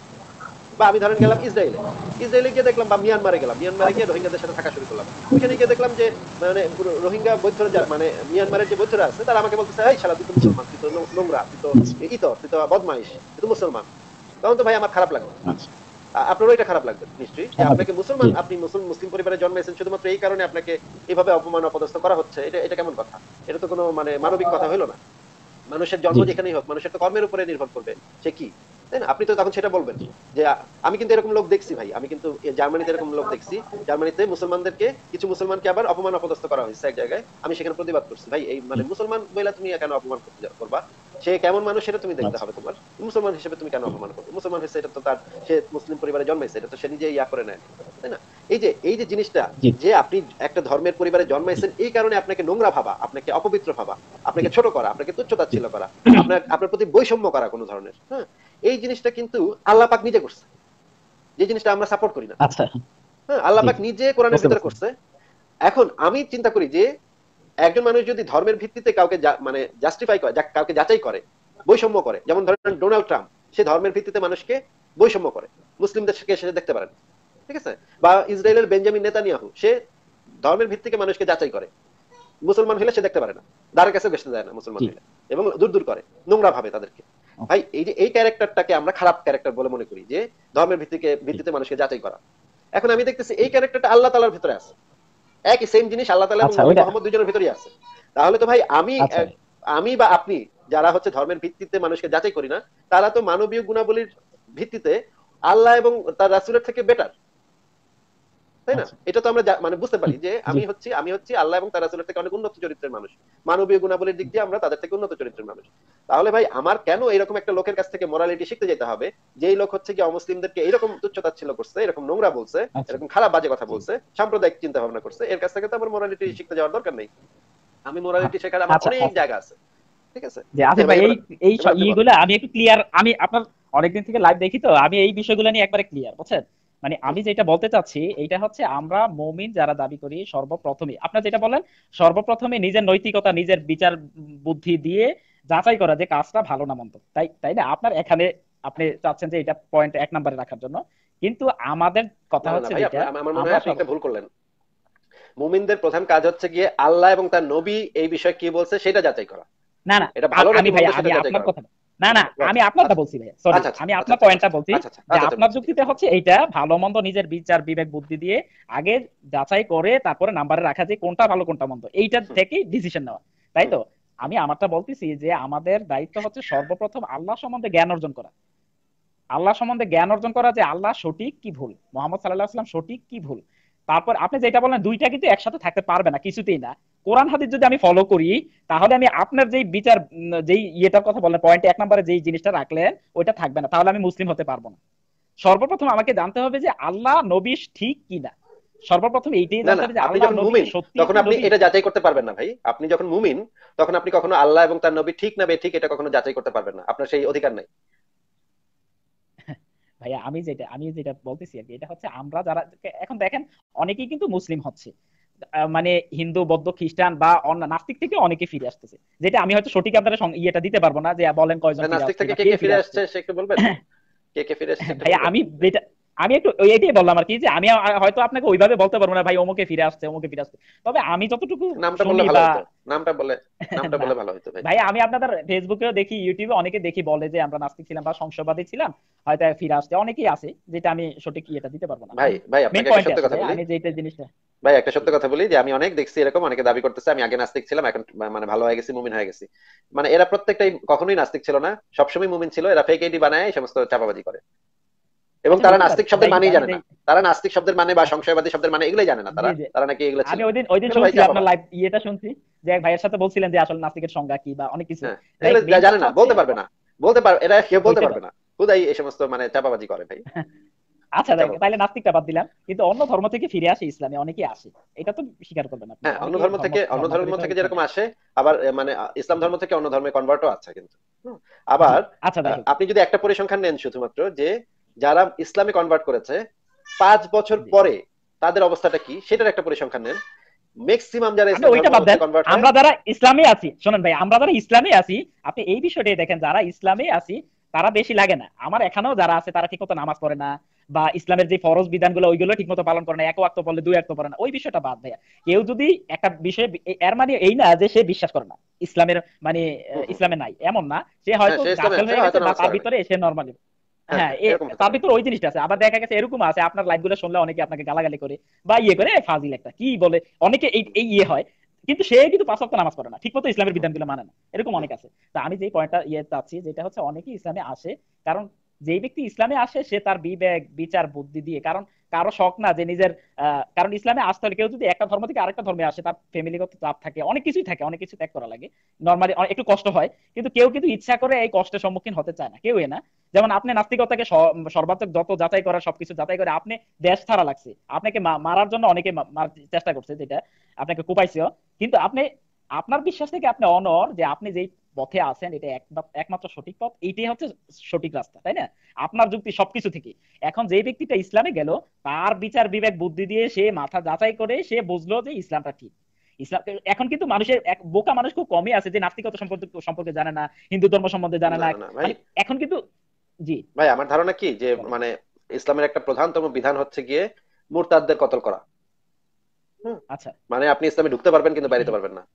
বা আমি ধরেন গেলাম ইসরায়েলে, ইসরায়েলে গিয়ে দেখলাম, বা মিয়ানমারে গেলাম, মিয়ানমারে গিয়ে রোহিঙ্গাদের সাথে থাকা শুরু করলাম। ওইখানে গিয়ে দেখলাম যে মানে পুরো রোহিঙ্গা বৌদ্ধরা যা- মানে মিয়ানমারের যে বৌদ্ধরা আছে তারা আমাকে বলতেছে, এই শালা তুই তো জি মুসলমান, তুই তো নো- নোংরা, তুই তো ইতর, তুই তো বদমাইশ, তুই তো মুসলমান। তখন তো ভাই আমার খারাপ লাগবে, আচ্ছা আ- আপনারও এটা খারাপ লাগবে নিশ্চয়ই, যে স্বাভাবিক আপনাকে জি মুসলমান, আপনি মুসলিম মুসলিম পরিবারে জন্মেছেন শুধুমাত্র এই কারণে আপনাকে এভাবে অপমান অপদস্থ করা হচ্ছে। এটা এটা কেমন কথা? এটা তো কোনো মানে মানবিক কথা হলো না। মানুষের জন্ম জি জি যেখানেই হোক, মানুষের তো কর্মের উপরে নির্ভর করবে সে কি। তাই না? আপনি তো তখন সেটা বলবেন যে আ- আমি কিন্তু এরকম লোক দেখছি ভাই, আমি কিন্তু এ জার্মানিতে এরকম লোক দেখছি। জার্মানিতে মুসলমানদেরকে, কিছু মুসলমানকে আবার অপমান অপদস্থ করা হয়েছে এক জায়গায়, আমি সেখানে প্রতিবাদ করছি। ভাই এই মানে মুসলমান বইলা তুমি কেন অপমান করতে যা- করবা? সে কেমন মানুষ সেটা তুমি দেখতে আচ্ছা হবে তোমার। মুসলমান হিসেবে তুমি কেন অপমান করবে? মুসলমান হিসেবে এটা তো তার, সে মুসলিম পরিবারে জন্মাইছে, এটা তো সে নিজে ইয়া করে নেয়, তাই না? এই যে এই যে জিনিসটা, জি যে আপনি একটা ধর্মের পরিবারে জন্মাইছেন এই কারণে আপনাকে নোংরা ভাবা, আপনাকে অপবিত্র ভাবা, জি আপনাকে ছোট করা, আপনাকে তুচ্ছ জি তাচ্ছিল্য করা, আপনার আপনার প্রতি বৈষম্য করা কোনো ধরনের, হ্যাঁ, এই জিনিসটা কিন্তু আল্লাহ পাক নিজে করছে, যে জিনিসটা আমরা সাপোর্ট করি না। আচ্ছা হ্যাঁ, আল্লাহ জি পাক জি নিজে কোরআনের বুঝতে ভিতরে পারছি করছে। এখন আমি চিন্তা করি যে একজন মানুষ যদি ধর্মের ভিত্তিতে কাউকে যা- মানে জাস্টিফাই করে, যা- কাউকে যাচাই করে, বৈষম্য করে, যেমন ধরেন ডোনাল্ড ট্রাম্প, সে ধর্মের ভিত্তিতে মানুষকে বৈষম্য করে, মুসলিমদেরকে সে দেখতে পারেন, ঠিক আছে? বা ইসরায়েলের বেঞ্জামিন নেতানিয়াহু, সে ধর্মের ভিত্তিতে মানুষকে যাচাই করে, মুসলমান হলে সে দেখতে পারে না, দ্বারের কাছে বেসতে যায় না মুসলমান জি হলে, এবং দূর দূর করে, নোংরা ভাবে তাদেরকে। ভাই এই যে এই ক্যারেক্টারটাকে আমরা খারাপ ক্যারেক্টার বলে মনে করি, যে ধর্মের ভিত্তিকে জি ভিত্তিতে মানুষকে যাচাই করা। এখন আমি দেখতেছি এই ক্যারেক্টারটা আল্লাহ তাআলার ভিতরে আছে, একই সেম জিনিস আল্লাহ তাআলা এবং আচ্ছা নবী ওইটা মুহাম্মদ দুইজনের ভিতরেই আছে। তাহলে তো ভাই আমি আচ্ছা আহ, আমি বা আপনি যারা হচ্ছে ধর্মের ভিত্তিতে মানুষকে যাচাই করি না, তারা তো মানবীয় গুণাবলীর ভিত্তিতে আল্লাহ এবং তার রাসূলের থেকে বেটার, তাই না? আচ্ছা এটা তো আমরা জা- মানে বুঝতে জি পারি যে জি আমি হচ্ছি আমি হচ্ছি আল্লাহ এবং তার রাসূলের থেকে অনেক উন্নত চরিত্রের মানুষ, মানবীয় গুণাবলীর দিক দিয়ে আমরা তাদের থেকে উন্নত চরিত্রের মানুষ। তাহলে ভাই আমার কেন এরকম একটা লোকের কাছ থেকে মোরালিটি শিখতে যেতে হবে, যেই লোক হচ্ছে কি অমুসলিমদেরকে এরকম তুচ্ছতাচ্ছিল্য করছে, এরকম নোংরা বলছে, আচ্ছা এরকম খারাপ বাজে কথা জি বলছে, সাম্প্রদায়িক চিন্তা ভাবনা করছে, এর কাছ থেকে তো আমার মোরালিটি জি শিখতে যাওয়ার দরকার নেই। আমি মোরালিটি শেখার আমার আচ্ছা অনেক আচ্ছা জায়গা আছে, ঠিক আছে? যে হ্যাঁ আসিফ ভাই, ভাই এই এবার এই এবার স- আপনি বলেন। ইগুলা আমি একটু ক্লিয়ার, আমি আপনার অনেকদিন থেকে লাইভ দেখি তো আমি এই বিষয়গুলো নিয়ে একবারে ক্লিয়ার বুঝছেন। মানে হুম, আমি যেটা বলতে চাচ্ছি এইটা হচ্ছে আমরা মুমিন যারা দাবি করি সর্বপ্রথমে আপনার যেটা বলেন সর্বপ্রথমে নিজের নৈতিকতা নিজের বিচার বুদ্ধি দিয়ে যাচাই করা যে কাজটা ভালো না মন্দ, তাই তাই না? আপনার এখানে আপনি চাচ্ছেন যে এটা পয়েন্ট এক নম্বরে রাখার জন্য, কিন্তু আমাদের কথা না না না হচ্ছে ভাই, যেটা আপনার আমার মনে আমরা হয় আপনি সর্ব একটা ভুল করলেন। মুমিনদের প্রধান কাজ হচ্ছে গিয়ে আল্লাহ এবং তার নবী এই বিষয়ে কি বলছে সেটা যাচাই করা, না না এটা ভালো আ- আমি নাকি ভাই মন্দ আমি সেটা যাচাই আপনার করা। কথা না না ও আমি আচ্ছা আপনারটা আচ্ছা বলছি ভাই, সরি আচ্ছা আচ্ছা আমি আচ্ছা আপনার আচ্ছা পয়েন্টটা আচ্ছা বলছি আচ্ছা আচ্ছা যে আচ্ছা আচ্ছা আপনার বুঝছি, ঠিক যুক্তিতে আছে। হচ্ছে এইটা ভালো মন্দ নিজের বিচার বিবেক বুদ্ধি দিয়ে আগে যাচাই করে তারপরে নাম্বারে রাখা যে কোনটা ভালো কোনটা মন্দ এইটা হুম, থেকেই ডিসিশন নেওয়া, তাই হুম, তো? আমি আমারটা বলতেছি যে আমাদের দায়িত্ব হচ্ছে সর্বপ্রথম আল্লাহ সম্বন্ধে জ্ঞান অর্জন করা, আল্লাহ সম্বন্ধে জ্ঞান অর্জন করা যে আল্লাহ সঠিক কি ভুল, মোহাম্মদ সাল্লাল্লাহু আলাইহি ওয়াসাল্লাম সঠিক কি ভুল। তারপর আপনি যেটা বলেন দুইটা কিন্তু একসাথে থাকতে পারবে না কিছুতেই না। কোরআন হাদিস যদি আমি ফলো করি তাহলে আমি আপনার যেই বিচার উম, যেই ইয়েটার কথা বলেন পয়েন্ট এক নম্বরে যেই জিনিসটা রাখলেন ওইটা থাকবে না, তাহলে আমি মুসলিম হতে পারবো না। সর্বপ্রথম আমাকে জানতে হবে যে আল্লাহ নবী ঠিক কিনা, সর্বপ্রথম এইটাই না জানতে না, হবে যে আপনি আল্লাহ যখন নবী কি মুমিন সত্যি তখন কি আপনি নবী। এটা যাচাই করতে পারবেন না ভাই, আপনি যখন মুমিন তখন আপনি কখনো আল্লাহ এবং তার নবী ঠিক না বেঠিক এটা কখনো যাচাই করতে পারবেন না, আপনার সেই অধিকার নাই। ভাইয়া আমি যেটা আমি যেটা বলতেছি আর কি এটা হচ্ছে আমরা যারা এখন দেখেন অনেকেই কিন্তু মুসলিম হচ্ছে, আহ, মানে হিন্দু বৌদ্ধ খ্রিস্টান বা অন্য নাস্তিক থেকে অনেকে ফিরে আসতেছে, যেটা আমি হয়তো সঠিক আপনারা সং- ইয়েটা দিতে পারবো না যে বলেন কয়জন ফিরে নাস্তিক আসছে থেকে বা কে কে কে ফিরে ফিরে আসছে। আসছে সে একটু বলবেন, কে কে ফিরে আসছে একটু ভাইয়া বলবেন? আমি যেটা আমি একটু ওই এটাই বললাম আর কি যে আমি আ- হয়তো আপনাকে ওইভাবে বলতে পারবো না ভাই অমুকে ফিরে আসছে অমুকে ফিরে আসছে, তবে আমি যতটুকু নামটা বললে শুনি ভালো বা হতো, নামটা বলে, নামটা না বলে ভালো হতো ভাই। ভাই আমি আপনাদের ফেসবুকেও দেখি ইউটিউবে অনেকে দেখি বলে যে আমরা নাস্তিক ছিলাম বা সংশয়বাদী ছিলাম, হয়তো ফিরে আসছে অনেকেই আছে, যেটা আমি সঠিক ইয়েটা দিতে পারবো না। ভাই আমি ভাই মেন আপনাকে একটা পয়েন্টে সত্য আসি কথা ভাই, বলি, আমি যেটা জিনিসটা ভাই একটা জি সত্য কথা বলি যে আমি অনেক দেখছি এরকম, অনেকে দাবি করতেছে আমি আগে নাস্তিক ছিলাম এখন মানে ভালো হয়ে গেছি, মুমিন হয়ে গেছি। মানে এরা প্রত্যেকটাই কখনোই নাস্তিক ছিল না, সবসময় মুমিন ছিল, এরা ফেক আইডি বানায় এই সমস্ত চাপাবাজি করে, এবং আচ্ছা তারা হইতে পারে নাস্তিক শব্দের সবাই কিন্তু মানেই আমি জানে না, যেই তারা নাস্তিক শব্দের মানে বা আচ্ছা সংশয়বাদী শব্দের মানে এগুলোই জানে না, জি তারা জি তারা নাকি এগুলো ছিল। আমি ওইদিন ওইদিন এগুলো ভাই শুনছি আপনার চাপাবাজ। লাইভ ইয়েটা শুনছি যে এক ভাইয়ের সাথে বলছিলেন যে আসলে নাস্তিকের সংজ্ঞা কি বা অনেক কিছু, হ্যাঁ, লাইক এগুলো মেইন জানে কথা না, হচ্ছে বলতে পারবে না, বলতে পারবে, এরা কেউ বলতে হইতে পারবে পারে। না, খুদাই এই সমস্ত মানে চাপাবাজি করে ভাই, আচ্ছা দেখ চাপাবাজ। তাহলে নাস্তিকটা বাদ দিলাম, কিন্তু অন্য ধর্ম থেকে ফিরে আসে ইসলামে অনেকেই আসে, এটা তো স্বীকার করবেন আপনি হ্যাঁ, অন্য অনেকেই ধর্ম ধর্ম থেকে, অন্য ধর্ম ধর্মান্তরিত থেকে হয়েছে যেরকম অনেক। আসে, আবার এ, মানে আ, ইসলাম ধর্ম থেকে অন্য ধর্মে কনভার্টও আছে কিন্তু। হুম। জি আবার আচ্ছা যাই আহ, হোক আপনি যদি একটা পরিসংখ্যান নেন শুধুমাত্র যে যারা ইসলামে কনভার্ট করেছে পাঁচ বছর জি পরে তাদের অবস্থাটা কি সেটার একটা পরিসংখ্যান নেন, ম্যাক্সিমাম যারা আপনি ইসলাম ওইটা ধর্ম বাদ হচ্ছে দেন, কনভার্ট হয়। আমরা যারা ইসলামে আছি শোনেন ভাই আমরা যারা ইসলামে আছি আপনি এই বিষয়টাই দেখেন যারা ইসলামে আছি তারা বেশি লাগে না, আমার এখানেও যারা আছে তারা ঠিকমতো নামাজ পড়ে না বা ইসলামের যে ফরজ বিধানগুলো ওইগুলো ঠিকমতো পালন করে না, এক ওয়াক্ত পড়লে দুই ওয়াক্ত পড়ে না, ওই বিষয়টা বাদ ভাইয়া। কেউ যদি একটা বিষয়ে বি- এ- এর মানে এই না যে সে বিশ্বাস করে না ইসলামের মানে হুম আহ, হুম ইসলামে নাই এমন না, সে হ্যাঁ, হয়তো সে ইসলামে গাফেল আছে হয়ে গেছে হয়তো বা নামাজ তার পড়ে না। ভিতরে এসে নর্মালি হ্যাঁ হ্যাঁ হ্যাঁ, এ- এরকম হতে তার পারে। ভিতরে ওই জিনিসটা আছে। আবার দেখা গেছে এরকম আছে আপনার লাইভ গুলো শুনলে অনেকে আপনাকে গালাগালি করে বা ইয়ে করে "এ, ফাজিল একটা কি বলে", অনেকে এই হুম, এই ইয়ে হয়, কিন্তু সে কিন্তু পাঁচ ওয়াক্ত নামাজ পড়ে না ঠিক মতো ইসলামের বিধানগুলো মানে না, এরকম হুম, অনেক আছে। তা আমি যে পয়েন্টটা ইয়ে চাচ্ছি যেটা হচ্ছে অনেকেই ইসলামে আসে কারণ যেই ব্যক্তি ইসলামে আসে সে তার বিবেক বিচার বুদ্ধি দিয়ে, কারণ কারো শখ না যে নিজের আহ কারণ ইসলামে আসতে হলে কেউ যদি একটা ধর্ম থেকে আরেকটা ধর্মে আসে তার ফ্যামিলিগত চাপ থাকে, অনেক কিছুই থাকে, অনেক কিছু ত্যাগ করা লাগে, নর্মালি একটু কষ্ট হয়, কিন্তু কেউ কিন্তু ইচ্ছা করে এই কষ্টের সম্মুখীন হতে চায় না, কেউ না। যেমন আপনি নাস্তিকতাকে স- সর্বাত্মক যত যাচাই করা সবকিছু যাচাই করে আপনি দেশ ছাড়া লাগছে, আপনাকে মা- মারার জন্য অনেকে মা- মারার চেষ্টা করছে, যেটা আপনাকে কোপাইছেও, কিন্তু আপনি আপনার বিশ্বাস থেকে আপনি অনর যে আপনি যেই পথে আছেন এটা একমা- একমাত্র সঠিক পথ, এইটাই হচ্ছে সঠিক রাস্তা, তাই না? আপনার যুক্তি সবকিছু থেকে। এখন যে ব্যক্তিটা ইসলামে গেল তার বিচার বিবেক বুদ্ধি দিয়ে সে মাথা যাচাই করে সে বুঝলো যে ইসলামটা ঠিক। ইসলাম এখন কিন্তু মানুষের এক বোকা মানুষ খুব কমই আছে যে নাস্তিকতা সম্পর্কে সম্পর্কে জানে না, হিন্দু ধর্ম সম্বন্ধে জানে না না, না ভাই, মানে এখন কিন্তু। জি ভাই আমার ধারণা কি যে বলেন। মানে ইসলামের একটা প্রধানতম বিধান হচ্ছে গিয়ে মুরতাদদের কতল করা। হুম, আচ্ছা মানে আপনি ইসলামে ঢুকতে পারবেন কিন্তু বাইরে হুম, যেতে পারবেন না।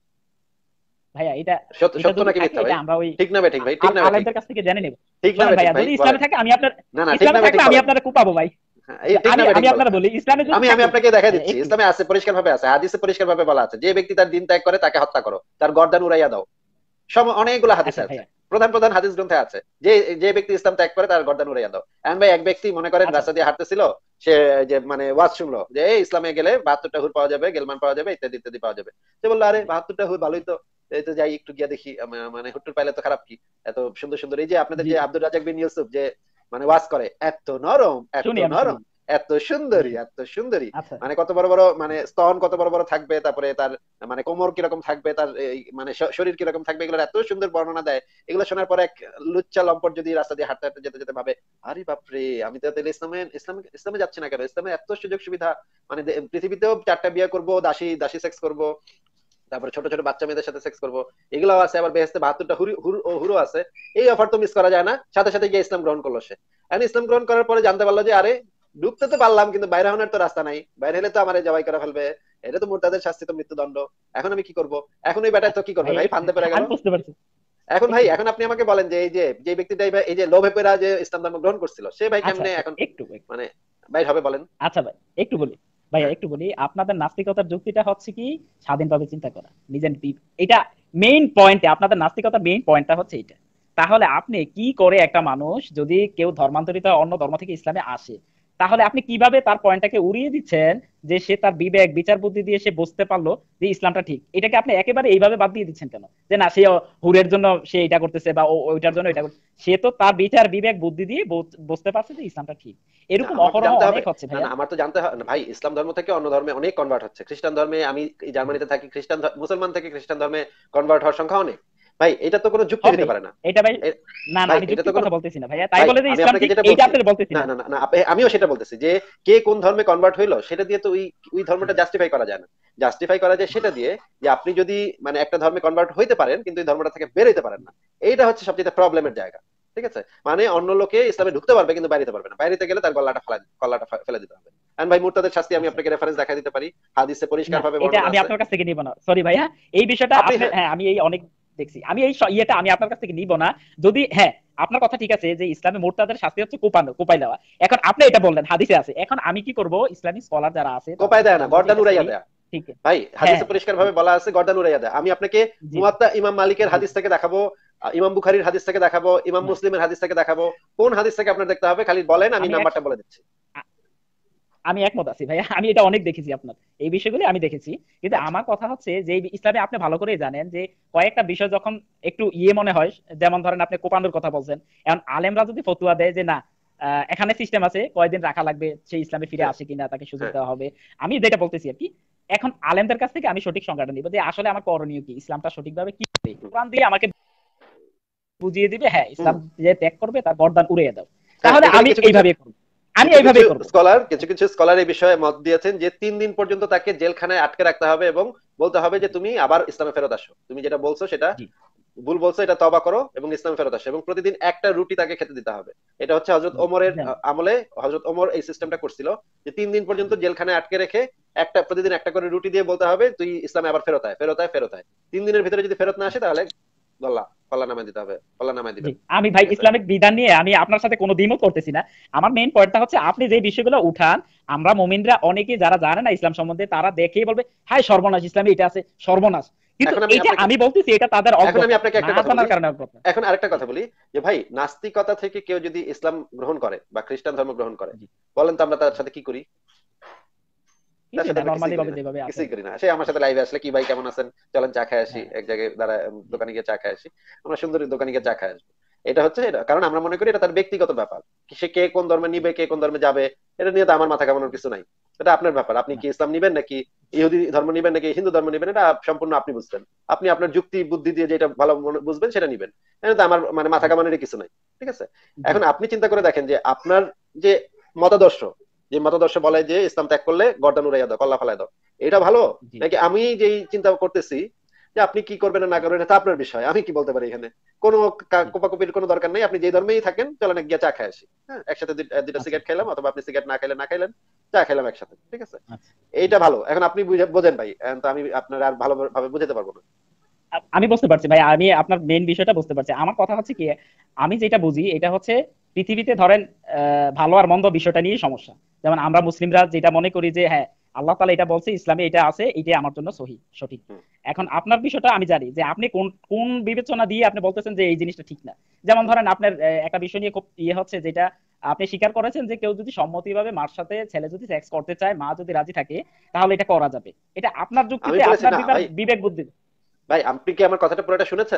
ভাইয়া এটা সত্য এটা সত্য যদি নাকি থাকে মিথ্যা এটা ভাই? আমরা ওই ঠিক না ভাই? ঠিক ভাই? ঠিক আল- না ভাই? ঠিক আলেমদের কাছ থেকে জেনে নেব। ঠিক না শোনেন ভাই? ঠিক ভাইয়া, ভাই যদি বলেন। ইসলামে থাকে আমি আপনার না না, ঠিক ইসলামে না ভাই? থাকলে ঠিক আমি বলেন। আপনার কুপাবো ভাই। হ্যাঁ, এই ঠিক আমি না ভাই? আমি ঠিক বলেন। আপনার বলি ইসলামে যদি আমি আমি থাকে। আপনাকে দেখা হ্যাঁ, দিচ্ছি, একটু ইসলামে আছে, পরিষ্কার ভাবে আছে, হাদিসে পরিষ্কার ভাবে বলা আছে যে ব্যক্তি তার দিন ত্যাগ করে তাকে হত্যা করো, তার গর্দান উড়াইয়া দাও। সম অনেকগুলো হাদিস আচ্ছা আছে, ভাইয়া। প্রধান প্রধান হাদিস গ্রন্থে আছে যে যে ব্যক্তি ইসলাম ত্যাগ করে তার গর্দান উড়াইয়া দাও। এখন ভাই এক ব্যক্তি মনে করেন আচ্ছা রাস্তা দিয়ে হাঁটতেছিল, সে যে মানে ওয়াজ শুনলো যে এই ইসলামে গেলে বাহাত্তরটা হুর পাওয়া যাবে, গেলমান পাওয়া যাবে, ইত্যাদি ইত্যাদি পাওয়া যাবে। সে বললো আরে বাহাত্তরটা হুর ভালোই তো, এই তো যাই একটু গিয়া দেখি, আমা- মানে হুট্টুর পাইলে তো খারাপ কি, এত সুন্দর সুন্দর এই যে আপনাদের জি যে জি আব্দুর রাজাক বিন ইউসুফ যে মানে ওয়াজ করে, এত নরম এত শুনি, আমি শুনি। নরম এত জি সুন্দরী এত সুন্দরী, আচ্ছা মানে কত বড় বড় মানে স্তন কত বড় বড় থাকবে, তারপরে তার মানে কোমর কিরকম থাকবে, তার এই মানে শ- শরীর কিরকম থাকবে, এগুলোর এত সুন্দর বর্ণনা দেয়। এগুলো শোনার পর এক লুচ্চা লম্পট যদি রাস্তা দিয়ে হাঁটতে হাঁটতে যেতে যেতে ভাবে, আরে বাপরে, আমি তো তাহলে ইসলামে ইসলামে ইসলামে যাচ্ছি না কেন? ইসলামে এত সুযোগ সুবিধা, মানে দে- পৃথিবীতেও চারটা বিয়ে করব, দাসী দাসী সেক্স করব, তারপরে ছোট ছোট বাচ্চা মেয়েদের সাথে সেক্স করব, এগুলাও আছে, আবার বেহেস্তে বাহাত্তরটা হুরি হুর ও হুরো আছে। এই অফার তো মিস করা যায় না। সাথে সাথে গিয়ে ইসলাম গ্রহণ করলো সে। এখন ইসলাম গ্রহণ করার পরে জানতে পারলো যে আরে ঢুকতে তো পারলাম কিন্তু বাইরে হওয়ার তো রাস্তা নাই, বাইরে হলে তো আমার জবাই করে ফেলবে, এটা তো মুরতাদের শাস্তি, তো মৃত্যুদণ্ড। এখন আমি কি করব? এখন ওই বেটায় তো কি করবে ভাই, ভাই, একটু ফান্দে পড়ে গেল। আমি বুঝতে পারছি। এখন ভাই একটু এখন আপনি আমাকে বলেন যে এই যে যে ব্যক্তিটা এবার এই যে লোভে পেরা যে ইসলাম ধর্ম গ্রহণ করছিল, সে ভাই আচ্ছা কেমনে আচ্ছা এখন একটু একটু। মানে বাইর হবে বলেন? আচ্ছা ভাই একটু বলি, ভাইয়া হ্যাঁ, একটু বলি, আপনাদের নাস্তিকতার যুক্তিটা হচ্ছে কি স্বাধীনভাবে চিন্তা করা, নিজের বি- এটা মেইন পয়েন্টে, আপনাদের নাস্তিকতার মেইন পয়েন্টটা হচ্ছে এটা। তাহলে আপনি কি করে একটা মানুষ যদি কেউ ধর্মান্তরিত হয়, অন্য ধর্ম থেকে ইসলামে আসে, তাহলে আপনি কিভাবে তার পয়েন্টটাকে উড়িয়ে দিচ্ছেন যে সে তার বিবেক বিচার বুদ্ধি দিয়ে সে বুঝতে পারলো যে ইসলামটা ঠিক, এটাকে আপনি একেবারে এইভাবে বাদ দিয়ে দিচ্ছেন কেন? যে না সে হুরের জন্য সে এটা করতেছে বা ও- ওইটার জন্য এটা করতেছে, সে তো তার বিচার বিবেক বুদ্ধি দিয়ে বুঝ- বুঝতে পারছে যে ইসলামটা ঠিক। না এরকম আমার তো অহরহ জানতে হবে। অনেক হচ্ছে না ভাইয়া। না, আমার তো জানতে হবে ভাই, ইসলাম ধর্ম থেকে অন্য ধর্মে অনেক কনভার্ট হচ্ছে। খ্রিস্টান ধর্মে, আমি এই জার্মানিতে থাকি, খ্রিস্টান ধ- মুসলমান থেকে খ্রিস্টান ধর্মে কনভার্ট হওয়ার সংখ্যা অনেক। ভাই এটা তো কোনো যুক্তি হবে দিতে পারে না। এটা ভাই। এ- না না ভাই আমি এটা তো যুক্তির কোনো, কথা বলতেছি না ভাইয়া, তাই ভাই বলে যে আমি ইসলাম আপনাকে ঠিক যেটা এইটা বলছি, আপনার বলতেছি না না। না না না, আপ- আমিও সেটা বলতেছি যে কে কোন ধর্মে কনভার্ট হইলো সেটা দিয়ে তো ওই ওই ধর্মটা জাস্টিফাই করা যায় না। জাস্টিফাই করা যায় সেটা দিয়ে যে আপনি যদি মানে একটা ধর্মে কনভার্ট হইতে পারেন কিন্তু ওই ধর্মটা থেকে বের হইতে পারেন না। এইটা হচ্ছে সবচেয়ে প্রবলেমের জায়গা। ঠিক আছে, মানে অন্য লোকে ইসলামে আচ্ছা ঢুকতে পারবে কিন্তু বাইরে পারবে না, বাইরে গেলে তার গলাটা ফেলা গলাটা ফে- ফেলে দিতে হবে। আর ভাই মুরতাদের শাস্তি আমি আচ্ছা। আপনাকে রেফারেন্স দেখা দিতে পারি, হাদিসে পরিষ্কার না ভাবে এটা বর্ণনা আমি আছে। আপনার কাছ থেকে নিব না, সরি ভাইয়া। এই বিষয়টা আপনি আপনি, হ্যাঁ, হ্যাঁ আমি এই অনেক দেখছি, আমি এই স- ইয়েটা আমি আপনার কাছ থেকে নিব না। যদি হ্যাঁ আপনার কথা ঠিক আছে যে ইসলামে মোরতাদের শাস্তি হচ্ছে কোপানো, কোপাই দেওয়া, এখন আপনি এটা বললেন হাদিসে আছে, এখন আমি কি করব, ইসলামিক স্কলার যারা আছে তাদের কোপায় কাছে দেয় না, জানবো যে গর্দান এটা উড়াইয়া সহি। দেয়। ঠিক আছে। ভাই হ্যাঁ হাদিসে পরিষ্কার ভাবে বলা আছে গর্দান উড়াইয়া দেয়। আমি আপনাকে জি মুয়াত্তা ইমাম মালিকের জি হাদিস থেকে দেখাবো, আহ, ইমাম বুখারীর হাদিস থেকে দেখাবো, ইমাম না মুসলিমের হাদিস থেকে দেখাবো। কোন হাদিস থেকে আপনার দেখতে হবে খালি বলেন, আমি আমি এক নাম্বারটা বলে দিচ্ছি। আমি একমত আছি ভাইয়া, আমি এটা অনেক দেখেছি আপনার এই বিষয়গুলো আমি দেখেছি, কিন্তু আচ্ছা আমার কথা হচ্ছে যে এই ইসলামে আপনি ভালো করেই জানেন যে কয়েকটা বিষয় যখন একটু ইয়ে মনে হয়, যেমন ধরেন আপনি কোপানোর কথা বলছেন, এখন আলেমরা যদি ফতুয়া দেয় যে না আহ, এখানে সিস্টেম আছে কয়দিন রাখা লাগবে, সে ইসলামে ফিরে হ্যাঁ আসে কিনা তাকে সুযোগ হ্যাঁ দেওয়া হবে, আমি যেটা বলতেছি আর কি। এখন আলেমদের কাছ থেকে আমি সঠিক সংজ্ঞাটা নিব যে আসলে আমার করণীয় কি, ইসলামটা সঠিকভাবে কি হবে, হুম কোরআন দিয়ে আমাকে বুঝিয়ে দিবে হ্যাঁ হুম, ইসলাম যে ত্যাগ করবে তার গর্দান উড়িয়ে দাও, হ্যাঁ তাহলে এখানে আমি কিছু কিছু এইভাবে করবো, আমি কিছু কিছু এইভাবেই করবো। স্কলার কিছু কিছু স্কলার এই বিষয়ে মত দিয়েছেন যে তিন দিন পর্যন্ত তাকে জেলখানায় আটকে রাখতে হবে এবং বলতে হবে যে জি তুমি আবার ইসলামে ফেরত আসো, তুমি যেটা বলছো সেটা জি ভুল বলছো, এটা তওবা করো এবং ইসলামে ফেরত আসো, এবং প্রতিদিন একটা রুটি তাকে খেতে দিতে হবে। এটা হচ্ছে হযরত জি ওমরের জানি। আহ, আমলে হযরত ওমর এই সিস্টেমটা করছিল যে তিন দিন পর্যন্ত জেলখানায় আটকে রেখে একটা প্রতিদিন একটা করে রুটি দিয়ে বলতে হবে তুই ইসলামে আবার ফেরত আয় ফেরত আয় ফেরত আয়। তিন দিনের ভিতরে যদি ফেরত না আসে তাহলে গল্লা কল্লা নামায় দিতে হবে, কল্লা নামায় জি দিবেন। আমি ভাই ঠিক আছে, ইসলামিক বিধান নিয়ে আমি আপনার সাথে কোনো দ্বিমত করতেছি না। আমার মেইন পয়েন্টটা হচ্ছে আপনি যে বিষয়গুলো উঠান, আমরা মুমিনরা অনেকে যারা জানে না ইসলাম সম্বন্ধে তারা দেখেই বলবে হাই সর্বনাশ, ইসলামে এটা আছে সর্বনাশ, কিন্তু এখন আমি এইটা আপনাকে আমি বলতেছি এটা তাদের এখন অজ্ঞতা, আমি আপনাকে একটা না কথা জানার বলি কারণে অজ্ঞতা। এখন আরেকটা কথা বলি যে ভাই, নাস্তিকতা থেকে কেউ যদি ইসলাম গ্রহণ করে বা খ্রিস্টান ধর্ম গ্রহণ করে, জি, বলেন তো আমরা তার সাথে কি করি? তার কিছুই সাথে না, আমরা নরমালি কিছুই করি ভাবে না, যেভাবে আছে। কিছুই করি না। সে আমার সাথে লাইভে আসলে কি ভাই কেমন আছেন, চলেন চা খাই আসি, হ্যাঁ, এক জায়গায় দাঁড়া জি, দোকানে গিয়ে চা খাই আসি, আমরা সুন্দরী দোকানে গিয়ে চা খাই আসবো। এটা হচ্ছে এটা, কারণ আমরা মনে করি এটা তার ব্যক্তিগত ব্যাপার। সে কে কোন ধর্মে জি, নিবে, কে কোন ধর্মে যাবে, এটা নিয়ে তো আমার মাথা কামানোর জি, কিছু নাই। এটা আপনার ব্যাপার, আপনি না, কি ইসলাম নিবেন নাকি ইহুদি ধর্ম নিবেন নাকি হিন্দু ধর্ম নিবেন, এটা সম্পূর্ণ আপনি বুঝবেন। আপনি আপনার যুক্তি বুদ্ধি দিয়ে যেটা ভালো মনে- বুঝবেন সেটা নিবেন। এটা তো আমার মানে মাথা জি, কামানোর কিছু নাই। ঠিক আছে? জি, এখন আপনি চিন্তা করে দেখেন যে আপনার যে মতাদর্শ, যে মতাদর্শ বলে যে ইসলাম ত্যাগ করলে গর্দান উড়াইয়া দাও, কল্লা ফালাই দাও, এটা ভালো জি, নাকি আমি যেই চিন্তা করতেছি যে আপনি কি করবেন না করবেন এটা আপনার বিষয়, আমি কি বলতে পারি এখানে? কোনো কা- জি, কোপাকুপির কোনো দরকার নেই। আপনি যে ধর্মেই থাকেন চলেন গিয়ে চা খাই আসি, হ্যাঁ, একসাথে দুই- দুইটা আচ্ছা, সিগারেট খেলাম, অথবা আপনি সিগারেট না খেলে না খাইলেন, চা খেলাম একসাথে। ঠিক আছে? আচ্ছা, জি। এইটা ভালো। এখন আপনি বুঝে- বোঝেন ভাই, এখন তো আমি আপনার আর ভালোভাবে বুঝাতে পারবো না। আ- আমি বুঝতে পারছি ভাই, আমি আপনার মেইন বিষয়টা বুঝতে পারছি। আমার কথা হচ্ছে কি, আমি যেটা বুঝি এটা হচ্ছে পৃথিবীতে ধরেন আহ, ভালো আর মন্দ বিষয়টা নিয়ে সমস্যা। যেমন আমরা মুসলিমরা যেটা মনে করি যে হ্যাঁ, আল্লাহ তাআলা এটা বলছে, ইসলামে এটা আছে, এটাই আমার জন্য সহি সঠিক। হুম, এখন আপনার বিষয়টা আমি জানি যে আপনি কোন কোন বিবেচনা দিয়ে আপনি বলতেছেন যে এই জিনিসটা ঠিক না। যেমন হুম, ধরেন আপনার আহ, একটা বিষয় নিয়ে খুব ইয়ে হচ্ছে, যেটা আপনি স্বীকার করেছেন যে কেউ যদি সম্মতিভাবে মার সাথে ছেলে যদি সেক্স করতে চায়, মা যদি রাজি থাকে, তাহলে এটা করা যাবে। এটা আপনার আমি যুক্তিতে, বলেছি আপনার না বিবেক ভাই। বিবেক বুদ্ধি। ভাই আপনি কি আমার কথাটা পুরোটা শুনেছেন?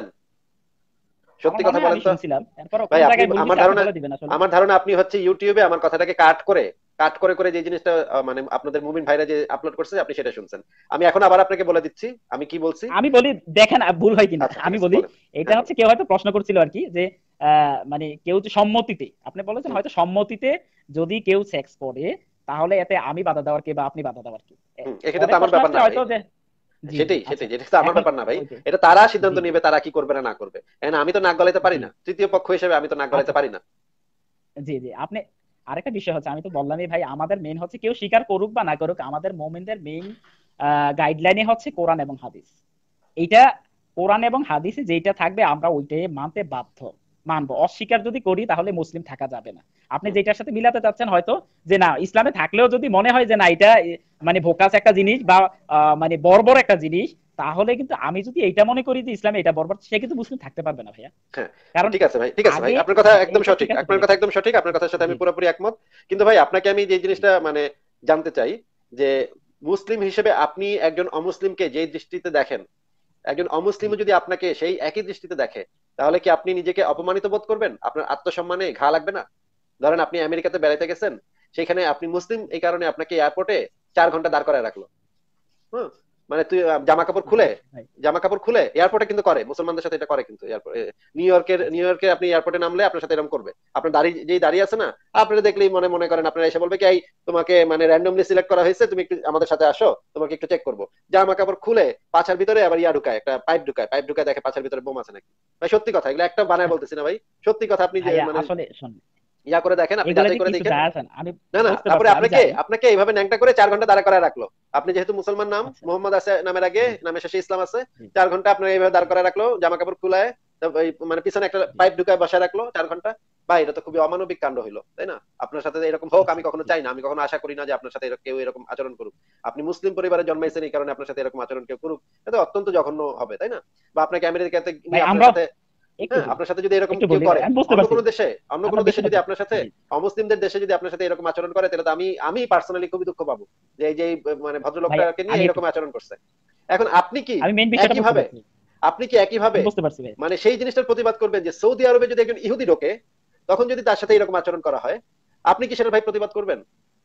আমার সত্যি মনে কথা হয় বলেন আমি তো। শুনছিলাম, এরপর ভাই কোন আপনি, জায়গায় ভুল আমার গেছে আপনি ধারণা, বলে দিবেন আসলে। আমার ধারণা আপনি হচ্ছে ইউটিউবে আমার কথাটাকে কাট করে কাট করে করে যে জিনিসটা আহ, মানে আপনাদের মুমিন ভাইরা যে আপলোড করছে আপনি সেটা শুনছেন। আমি এখন আবার আপনাকে বলে দিচ্ছি আমি কি বলছি। আমি বলি, দেখেন আ, ভুল হয় কিনা। আচ্ছা ঠিক আমি আছে বলি, বলেন। এটা হ্যাঁ হচ্ছে বলেন। কেউ হয়তো প্রশ্ন করছিল আর কি, যে আহ, মানে কেউ যে সম্মতিতে, আপনি বলেছেন হুম, হয়তো সম্মতিতে যদি কেউ সেক্স করে, তাহলে এতে আমি বাধা দেওয়ার কে বা আপনি বাধা দেওয়ার কি? এ, হুম, এক্ষেত্রে পরে তো আমার প্রশ্ন ব্যাপার আসছে না ভাই। হয়তো যে, জি, জি, সেটাই আচ্ছা। সেটাই যেটা তো আমার এখন ব্যাপার না ভাই। ওইটাই, এটা তারা জি, সিদ্ধান্ত জি, নিবে তারা কি করবে না না করবে। এখন আমি তো নাক গলাইতে পারি জি, না, তৃতীয় পক্ষ হিসেবে আমি তো নাক গলাইতে আচ্ছা, পারি না। জি, জি, আপনি আরেকটা বিষয় হচ্ছে, আমি তো বললামই ভাই, আমাদের মেইন হচ্ছে কেউ স্বীকার করুক বা না করুক, আমাদের মোমেনদের মেইন গাইডলাইনে হচ্ছে কোরআন এবং হাদিস। এইটা কোরআন এবং হাদিসে যেটা থাকবে আমরা ওইটাই মানতে বাধ্য, মানবো। অস্বীকার যদি করি তাহলে মুসলিম থাকা যাবে না। আপনি হুম, যেটার সাথে মিলাতে চাচ্ছেন হয়তো, যে না ইসলামে থাকলেও যদি মনে হয় যে না এটা এ, মানে ভোকাস একটা জিনিস বা আহ, মানে বর্বর একটা জিনিস, তাহলে কিন্তু আমি যদি এইটা মনে করি যে ইসলামে এটা বর্বর, সে কিন্তু মুসলিম থাকতে পারবে না ভাইয়া। হ্যাঁ কারণ ঠিক আছে ভাই, ঠিক আছে ভাই, আগে, আপনার কথা হ্যাঁ, একদম এইটা সঠিক, ঠিক আছে আপনার ভাইয়া। কথা একদম সঠিক, আপনার কথার সাথে জি, আমি পুরোপুরি একমত। কিন্তু ভাই আপনাকে আমি যে জিনিসটা মানে জানতে চাই যে মুসলিম হিসেবে আপনি একজন অমুসলিমকে যে দৃষ্টিতে দেখেন, একজন জি, অমুসলিমও যদি আপনাকে সেই একই দৃষ্টিতে দেখে, তাহলে কি আপনি নিজেকে অপমানিত বোধ করবেন? আপনার আত্মসম্মানে ঘা লাগবে না? ধরেন আপনি আমেরিকাতে বেড়াইতে গেছেন, সেখানে আপনি মুসলিম এই কারণে আপনাকে এয়ারপোর্টে চার ঘন্টা দাঁড় করায় রাখলো। হুম, মানে তুই আহ, জামা কাপড় জি, খুলে, ভাই, জামা কাপড় খুলে এয়ারপোর্টে কিন্তু করে, মুসলমানদের সাথে এটা করে কিন্তু এয়ারপোর্টে, নিউ ইয়র্কের আচ্ছা, নিউ ইয়র্কে আপনি এয়ারপোর্টে নামলে আপনার সাথে এরকম করবে। আপনার দাঁড়িয়ে যেই দাঁড়িয়ে আছে না, আপনারা দেখলেই মনে মনে করেন আপনারা এসে বলবে কি এই তোমাকে মানে র্যান্ডমলি সিলেক্ট করা হয়েছে, তুমি একটু আমাদের সাথে আসো, তোমাকে একটু চেক করবো। জামা কাপড় খুলে পাছার ভিতরে আবার ইয়া ঢুকায়, একটা পাইপ ঢুকায়, পাইপ ঢুকায় দেখে পাছার ভিতরে বোম আছে নাকি। ভাই সত্যি কথা, এগুলো একটা বানায় বলতেছি না ভাই, সত্যি কথা। আপনি যে ভাইয়া মানে আসলে শোন, ইয়া করে দেখেন, আপনি এগুলা যাচাই যে করে কিছু দেখেন। যায় আসে না, আমি না না, বুঝতে তারপরে পারছি, আমি আপনাকে জানি। আপনাকে এইভাবে ন্যাংটা করে চার ঘন্টা দাঁড়া করায় রাখলো। আপনি যেহেতু মুসলমান, নাম আচ্ছা, মোহাম্মদ আছে নামের আগে, জি, নামের শেষে ইসলাম আছে, জি, চার ঘন্টা আপনার এইভাবে দাঁড় জি, করায় রাখলো, জামা কাপড় খুলায়, তারপর এই মানে পিছনে একটা জি, পাইপ ঢুকায় বসায় রাখলো চার ঘন্টা। ভাই এটা তো খুবই অমানবিক কাণ্ড হইলো, তাই না? আপনার সাথে এরকম হোক আমি আচ্ছা, কখনো জি, চাই না, আমি কখনো আশা করি না যে আপনার সাথে এরকম- কেউ এরকম আচরণ করুক। আপনি মুসলিম পরিবারে জন্মাইছেন এই কারণে আপনার সাথে এরকম আচরণ কেউ করুক, এটা অত্যন্ত জঘন্য হবে, তাই না? বা আপনাকে আমেরিকাতে ভাই নিয়ে আপনার আমরাও সাথে, একটু হ্যাঁ বলি, আপনার সাথে যদি এরকম একটু কেউ বলি ভাই, করে, আমি বুঝতে অন্য পারছি কোনো দেশে, অন্য কোনো আপনার দেশে বিষয়টা যদি বুঝতে আপনার পারছি। সাথে, জি, অমুসলিমদের দেশে যদি আপনার সাথে এরকম আচরণ করে, তাহলে তো আমি আমি পার্সোনালি খুবই দুঃখ পাবো যে এই যে এই মানে ভাই ভদ্রলোকটাকে নিয়ে আমি একটু, এরকম আচরণ করছে। এখন আপনি কি আমি মেইন বিষয়টা একই বুঝতে ভাবে, পারছি, আপনি কি একই ভাবে আমি বুঝতে পারছি ভাই। মানে সেই জিনিসটার প্রতিবাদ করবেন যে সৌদি আরবে যদি একজন ইহুদি ঢোকে, তখন যদি তার সাথে এরকম আচরণ করা হয়, আপনি কি সেটা ভাই প্রতিবাদ করবেন?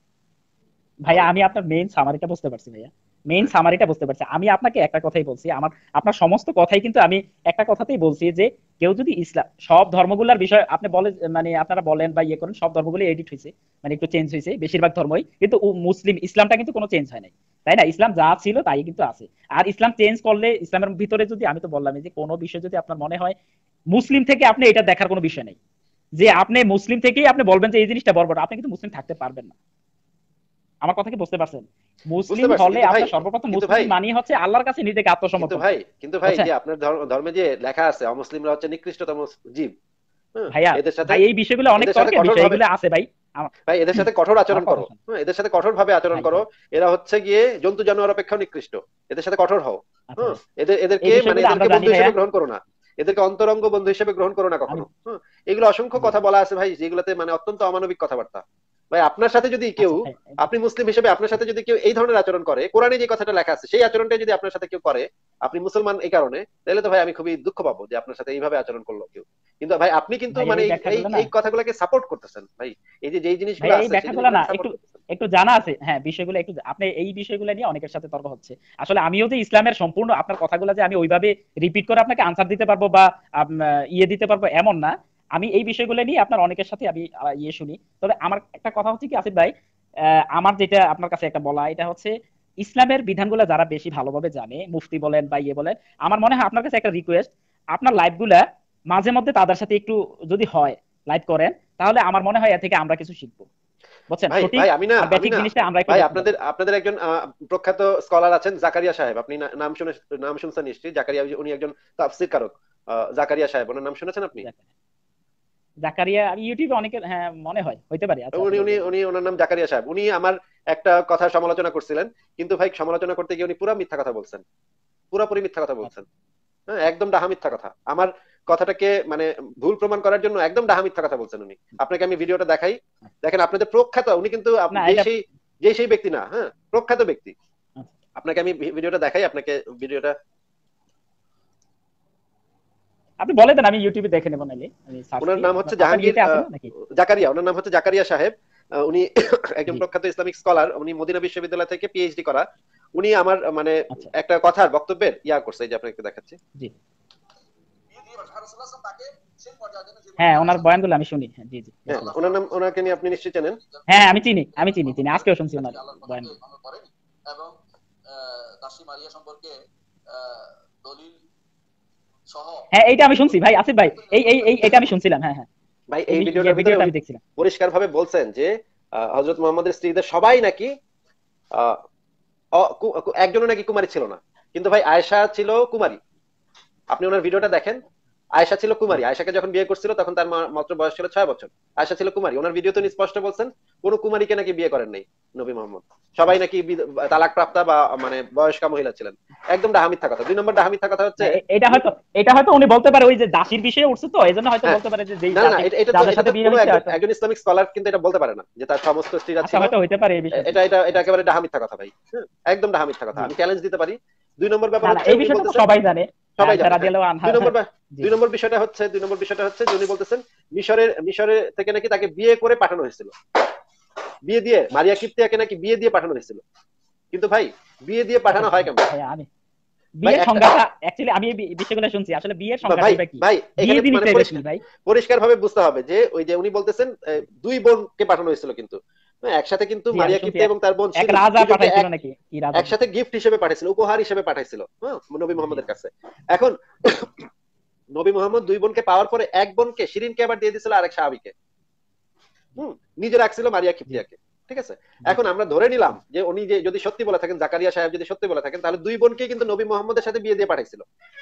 ভাইয়া বলেন। আমি আপনার মেইন সামারিটা বুঝতে পারছি ভাইয়া, মেইন হ্যাঁ, সামারিটা বুঝতে পারছি। আমি আপনাকে একটা কথাই বলছি, আমার আপনার সমস্ত কথাই কিন্তু আমি একটা কথাতেই বলছি, যে কেউ যদি ইসলাম, সব ধর্মগুলোর বিষয় আপনি বলে, মানে আপনারা বলেন বা ইয়ে করেন, সব ধর্মগুলো এডিট হয়েছে, মানে একটু চেঞ্জ হয়েছে বেশিরভাগ ধর্মই, কিন্তু ও মুসলিম ইসলামটা কিন্তু কোনো চেঞ্জ হয় নাই, তাই না? ইসলাম যা ছিল তাই কিন্তু আছে। আর ইসলাম চেঞ্জ করলে, ইসলামের ভিতরে যদি, আমি তো বললাম যে কোনো বিষয় যদি আপনার মনে হয় মুসলিম থেকে, আপনি এটা দেখার কোনো বিষয় নেই, যে আপনি মুসলিম থেকেই আপনি বলবেন যে এই জিনিসটা বর্বর, আপনি কিন্তু মুসলিম থাকতে পারবেন না। আমার কথা কি বুঝতে পারছেন? বুঝতে মুসলিম পারছি, হলে কিন্তু ভাই, আপনার সর্বপ্রথম কিন্তু মুসলিম ভাই মানি হচ্ছে আল্লাহর কাছে নিজেকে কিন্তু আত্মসমর্পণ ভাই করা, কিন্তু ভাই বুঝছেন? যে আপনার ধর্ম- ধর্মে যে লেখা আছে অমুসলিমরা হচ্ছে নিকৃষ্টতম জীব, হ্যাঁ, ভাইয়া, এদের সাথে ভাই এই বিষয়গুলো অনেক এদের সাথে তর্কের কঠোর বিষয়, ভাবে, এগুলো আছে ভাই। আমার ভাই এদের সাথে কঠোর আমার আচরণ কথা করো, শুনুন হ্যাঁ, এদের সাথে কঠোর ভাবে আচরণ ভাই, করো। ভাই, এরা হচ্ছে গিয়ে জন্তু জানোয়ার অপেক্ষা নিকৃষ্ট, এদের সাথে কঠোর হও। আচ্ছা হ্যাঁ ভাই, এদের এই এদেরকে মানে বিষয়গুলো আমরা এদেরকে জানি বন্ধু ভাইয়া। হিসেবে গ্রহণ করো না, এদেরকে অন্তরঙ্গ বন্ধু হিসেবে গ্রহণ করো না আমি কখনো। হ্যাঁ এগুলো অসংখ্য জি কথা বলা আছে ভাই, যেগুলোতে মানে অত্যন্ত অমানবিক কথাবার্তা। ভাই আপনার সাথে যদি কেউ, আচ্ছা ভাই, আপনি মুসলিম হিসেবে আপনার সাথে যদি কেউ এই ধরনের আচরণ করে, কোরআনে যে কথাটা লেখা আছে সেই আচরণটা যদি আপনার সাথে কেউ করে, আপনি মুসলমান এই কারণে, তাহলে তো ভাই আমি খুবই দুঃখ পাবো যে আপনার সাথে এইভাবে আচরণ করলো কেউ। কিন্তু ভাই আপনি কিন্তু ভাই মানে এই এই এই ব্যাখ্যাগুলো না, এই কথাগুলোকে সাপোর্ট করতেছেন ভাই, এই যে যেই ভাই জিনিসগুলো এই আছে সেই ব্যাখ্যাগুলো না জিনিসগুলোকে সাপোর্ট একটু করতেছেন। একটু জানা আছে, হ্যাঁ বিষয়গুলো একটু আপনি এই বিষয়গুলো নিয়ে অনেকের সাথে তর্ক হচ্ছে। আসলে আমিও যে ইসলামের সম্পূর্ণ আপনার কথাগুলো যে আমি ওইভাবে রিপিট করে আপনাকে আনসার দিতে পারবো বা আম, আহ, ইয়ে দিতে পারবো এমন না। আমি এই বিষয়গুলো নিয়ে আপনার অনেকের সাথে আমি আহ, ইয়ে শুনি। তবে আমার একটা কথা হচ্ছে কি আসিফ ভাই, আহ, আমার যেটা আপনার কাছে একটা বলা এটা হচ্ছে ইসলামের বিধানগুলো যারা বেশি ভালোভাবে জানে, মুফতি বলেন বা ইয়ে বলেন, আমার মনে হয় আপনার কাছে একটা রিকোয়েস্ট, আপনার লাইভ গুলা মাঝে মধ্যে তাদের সাথে একটু যদি হয় লাইভ করেন, তাহলে আমার মনে হয় এ থেকে আমরা কিছু শিখবো, বুঝছেন? ভাই সঠিক ভাই আমি না আর আমি ব্যাঠিক না জিনিসটা আমরা একটু ভাই দেখতে আপনাদের পাবো। আপনাদের একজন আহ, প্রখ্যাত স্কলার আছেন জাকারিয়া সাহেব, আপনি না- নাম শুনে নাম শুনছেন নিশ্চয়ই, জাকারিয়া, উনি একজন তাফসীর কারক। আহ, জাকারিয়া সাহেব, ওনার নাম শুনেছেন আপনি? জাকারিয়া, আমি ইউটিউবে অনেকের, হ্যাঁ মনে হয় হইতে পারে। আচ্ছা উনি আপনি উনি বলেন। উনি ওনার নাম জাকারিয়া সাহেব, উনি আমার একটা কথা সমালোচনা করছিলেন, কিন্তু ভাই সমালোচনা করতে গিয়ে উনি পুরো মিথ্যা কথা বলছেন, পুরোপুরি মিথ্যা কথা আচ্ছা বলছেন। হ্যাঁ একদম ডাহা মিথ্যা কথা, আমার কথাটাকে মানে ভুল প্রমাণ করার জন্য একদম ডাহা মিথ্যা কথা বলছেন উনি। আপনাকে আমি ভিডিওটা দেখাই, দেখেন আপনাদের প্রখ্যাত উনি কিন্তু আপ- না যেই এটা সেই যেই সেই ব্যক্তি না, হ্যাঁ প্রখ্যাত ব্যক্তি। আচ্ছা, আপনাকে আমি ভি- ভিডিওটা দেখাই, আপনাকে ভিডিওটা। আপনি বলে দেন, আমি ইউটিউবে দেখে নেবো, নাইলে আমি সার্চ ওনার দিয়ে। নাম আপনার হচ্ছে আপনার জাহাঙ্গীর ইয়েতে আছে আহ, না নাকি? জাকারিয়া, ওনার নাম হচ্ছে জাকারিয়া সাহেব। আহ, উনি একজন জি প্রখ্যাত ইসলামিক স্কলার, উনি মদিনা বিশ্ববিদ্যালয় থেকে পিএইচডি করা। উনি আমার আহ, মানে আচ্ছা একটা কথার বক্তব্যের ইয়া করছে, এই যে আপনাকে একটু দেখাচ্ছি। জি, হ্যাঁ ওনার বয়ানগুলো আমি শুনি, হ্যাঁ জি জি হ্যাঁ বুঝতে পারছি। ওনার নাম, ওনাকে নিয়ে আপনি নিশ্চয়ই চেনেন। হ্যাঁ আমি চিনি, আমি চিনি চিনি আজকেও শুনছি ওনার বয়ানগুলো। হ্যাঁ এইটা আমি শুনছি ভাই, আসিফ ভাই এই এই এই এটা আমি শুনছিলাম, হ্যাঁ হ্যাঁ ভাই এই এই বি- ইয়ে ভিডিওটার ভিতরে ভিডিওটা উনি আমি দেখছিলাম। পরিষ্কার ভাবে বলছেন যে হজরত মোহাম্মদের স্ত্রীদের সবাই নাকি আহ, অ- কু- কু- একজনও নাকি কুমারী ছিল না, কিন্তু ভাই আয়েশা ছিল কুমারী। আপনি ওনার ভিডিওটা দেখেন, আয়েশা ছিল কুমারী, আয়েশাকে যখন বিয়ে করছিল তখন তার মা- মাত্র বয়স ছিল ছয় বছর। আয়েশা ছিল কুমারী, ওনার ভিডিওতে উনি স্পষ্ট বলছেন কোন কুমারীকে নাকি বিয়ে করেন নাই নবী মোহাম্মদ, সবাই নাকি বিধ- তালাক প্রাপ্তা বা মানে বয়স্কা মহিলা ছিলেন। একদম ডাহা মিথ্যা কথা। দুই নম্বর ডাহা মিথ্যা কথা হচ্ছে, হ্যাঁ, এ- এটা হয়তো এটা হয়তো উনি বলতে পারে ওই যে দাসীর বিষয়ে উঠছে তো এই জন্য হয়তো হ্যাঁ বলতে পারে যে যেই না না না, দাসী এটা এটা তো যাদের এটা সাথে তো বিয়ে কোনো হয়েছে একজন হয়তো। একজন ইসলামিক স্কলার কিন্তু এটা বলতে পারে না যে তার সমস্ত স্ত্রীরা আচ্ছা ছিল। হয়তো হইতে পারে এই বিষয়টা। এটা এটা এটা আচ্ছা একেবারে ডাহা মিথ্যা কথা ভাই, হ্যাঁ একদম ডাহা মিথ্যা কথা, জি, আমি চ্যালেঞ্জ দিতে পারি। দুই নম্বর ব্যাপার না না হচ্ছে এই উনি বিষয়টা তো বলতেছেন, সবাই জানে। সবাই আয়েশা জানে হ্যাঁ। রাদিয়াল্লাহু আনহা, দুই নম্বর বা- জি দুই নম্বর বিষয়টা হচ্ছে দুই নম্বর বিষয়টা হচ্ছে যে উনি বলতেছেন মিশরের মিশরে থেকে নাকি তাকে বিয়ে করে পাঠানো হয়েছিল, বিয়ে দিয়ে মারিয়া কিপ্তিয়াকে নাকি বিয়ে দিয়ে পাঠানো হয়েছিল। কিন্তু ভাই বিয়ে দিয়ে আচ্ছা পাঠানো হয় কেমন ভাইয়া, আমি ভাই? বিয়ের একটা সংজ্ঞাটা অ্যাকচুয়ালি আমি এই বি- বিষয়গুলো শুনছি, আসলে বিয়ের ভাই সংজ্ঞাটাই বা কি, ভাই বিয়ে এখানে মানে জিনিসটাই বা কি পরিষ্কার ভাই? পরিষ্কার ভাবে বুঝতে হবে যে ওই যে উনি বলতেছেন আহ, দুই বোনকে পাঠানো হয়েছিল, কিন্তু হ্যাঁ, একসাথে কিন্তু জি আমি মারিয়া শুনছি কিপ্তিয়া এক এবং তার বোন এক শিরিন রাজা দুজনকে পাঠাইছিল এক নাকি, কি রাজা ছিল? একসাথে গিফট হিসেবে পাঠাইছিল, উপহার হিসেবে পাঠাইছিল হ্যাঁ নবী জি মোহাম্মদের কাছে। এখন নবী মোহাম্মদ দুই বোনকে পাওয়ার পরে এক বোনকে শিরিনকে আবার দিয়ে দিছিল আরেক সাহাবীকে, হুম নিজে রাখছিল মারিয়া জি কিপ্তিয়াকে। ঠিক আছে, জি এখন আমরা ধরে নিলাম যে উনি যে যদি সত্যি বলে থাকেন, জাকারিয়া সাহেব যদি সত্যি বলে থাকেন, তাহলে দুই বোনকে কিন্তু নবী মোহাম্মদের সাথে বিয়ে দিয়ে পাঠাইছিল,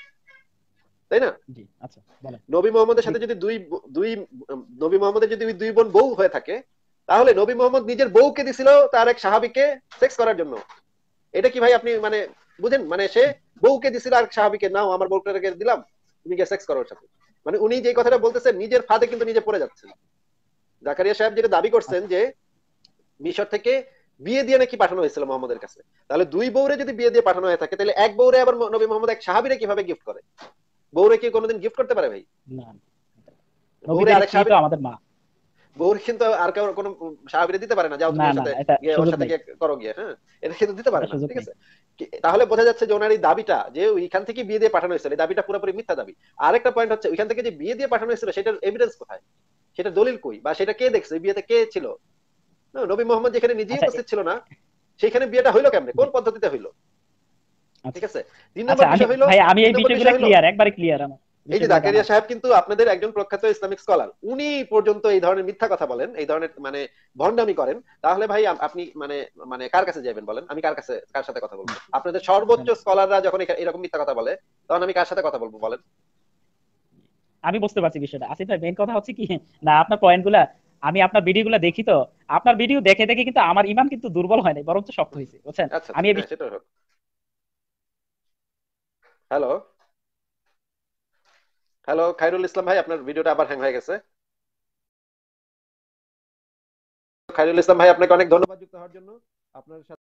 তাই না? জি আচ্ছা বলেন। নবী মোহাম্মদের জি সাথে যদি দুই দুই নবী মোহাম্মদের যদি দুই বোন বউ হয়ে থাকে, তাহলে নবী মোহাম্মদ নিজের বউকে দিছিল তার এক সাহাবীকে সেক্স করার জন্য। এটা কি ভাই আপনি মানে বুঝেন? মানে সে বউকে দিছিল আর সাহাবীকে, নাও আমার বউটাকে দিলাম, তুমি গিয়ে সেক্স করো ওর সাথে। মানে উনি যে কথাটা বলতেছেন নিজের ফাঁদে কিন্তু নিজে পড়ে যাচ্ছেন। জাকারিয়া সাহেব যেটা দাবি করছেন আচ্ছা যে মিশর থেকে বিয়ে দিয়ে নাকি পাঠানো হয়েছিল মোহাম্মদের কাছে, তাহলে দুই বউরে যদি বিয়ে দিয়ে পাঠানো হয়ে থাকে, তাহলে এক বউরে আবার নবী মোহাম্মদ এক সাহাবীরে কিভাবে গিফট করে? বউরে কি কোনোদিন গিফট করতে পারে ভাই? না, বউরে নবীদের আরেক স্ত্রী তো সাহাবী, আমাদের মা। বউর কিন্তু আর কারো কোনো সাহাবীরে দিতে পারে না, যাও না তুমি ওর না সাথে এটা গিয়ে ওর সুযোগ সাথে নেই, গিয়ে করো গিয়ে, হ্যাঁ এটা কিন্তু দিতে পারে এটা না। সুযোগ ঠিক নেই। আছে, কি- তাহলে বোঝা যাচ্ছে যে ওনার এই দাবিটা যে ওইখান থেকে বিয়ে দিয়ে পাঠানো হয়েছিল, এই দাবিটা পুরোপুরি মিথ্যা দাবি। আরেকটা পয়েন্ট হচ্ছে ওইখান থেকে যে বিয়ে দিয়ে পাঠানো হয়েছিল সেটার এভিডেন্স কোথায়, সেটা দলিল কই, বা সেটা কে দেখছে, ওই বিয়েতে কে ছিল? না, নবী মোহাম্মদ যেখানে নিজেই আচ্ছা এ- উপস্থিত ছিল না, সেখানে বিয়েটা হইলো কেমনে, জি কোন পদ্ধতিতে হইলো? আচ্ছা ঠিক আছে, তিন আচ্ছা নম্বর আমি বিষয় হইলো, ভাই আমি তিন এই নম্বর বিষয়গুলো বিষয় হইলো ক্লিয়ার, একবারে ক্লিয়ার আমার এই যে বিষয়গুলো জানা জাকারিয়া আছে। সাহেব কিন্তু আপনাদের একজন প্রখ্যাত ইসলামিক স্কলার, উনি পর্যন্ত এই ধরনের মিথ্যা কথা বলেন, এই ধরনের মানে ভণ্ডামি করেন, তাহলে ভাই আপ- আপনি মানে মানে কার কাছে যাবেন বলেন? আমি কার কাছে কার সাথে কথা বলবো? আপনাদের সর্বোচ্চ মানে স্কলাররা যখন এখা- এরকম মিথ্যা কথা বলে, তখন আমি কার সাথে কথা বলবো বলেন? আমি বুঝতে পারছি বিষয়টা। আসিফ ভাই মেইন কথা হচ্ছে কি, না আপনার পয়েন্ট গুলা, আমি আপনার ভিডিও গুলা দেখি তো, আপনার ভিডিও দেখে দেখে কিন্তু আমার ইমান কিন্তু দুর্বল হয় নাই, বরঞ্চ শক্ত হয়েছে, বুঝছেন? আচ্ছা আমি আচ্ছা, এই হ্যাঁ সেটা হোক। হ্যালো হ্যালো খাইরুল ইসলাম ভাই, আপনার ভিডিওটা আবার হ্যাং হয়ে গেছে। খাইরুল ইসলাম ভাই, আপনাকে অনেক ধন্যবাদ যুক্ত হওয়ার জন্য। আপনার সাথে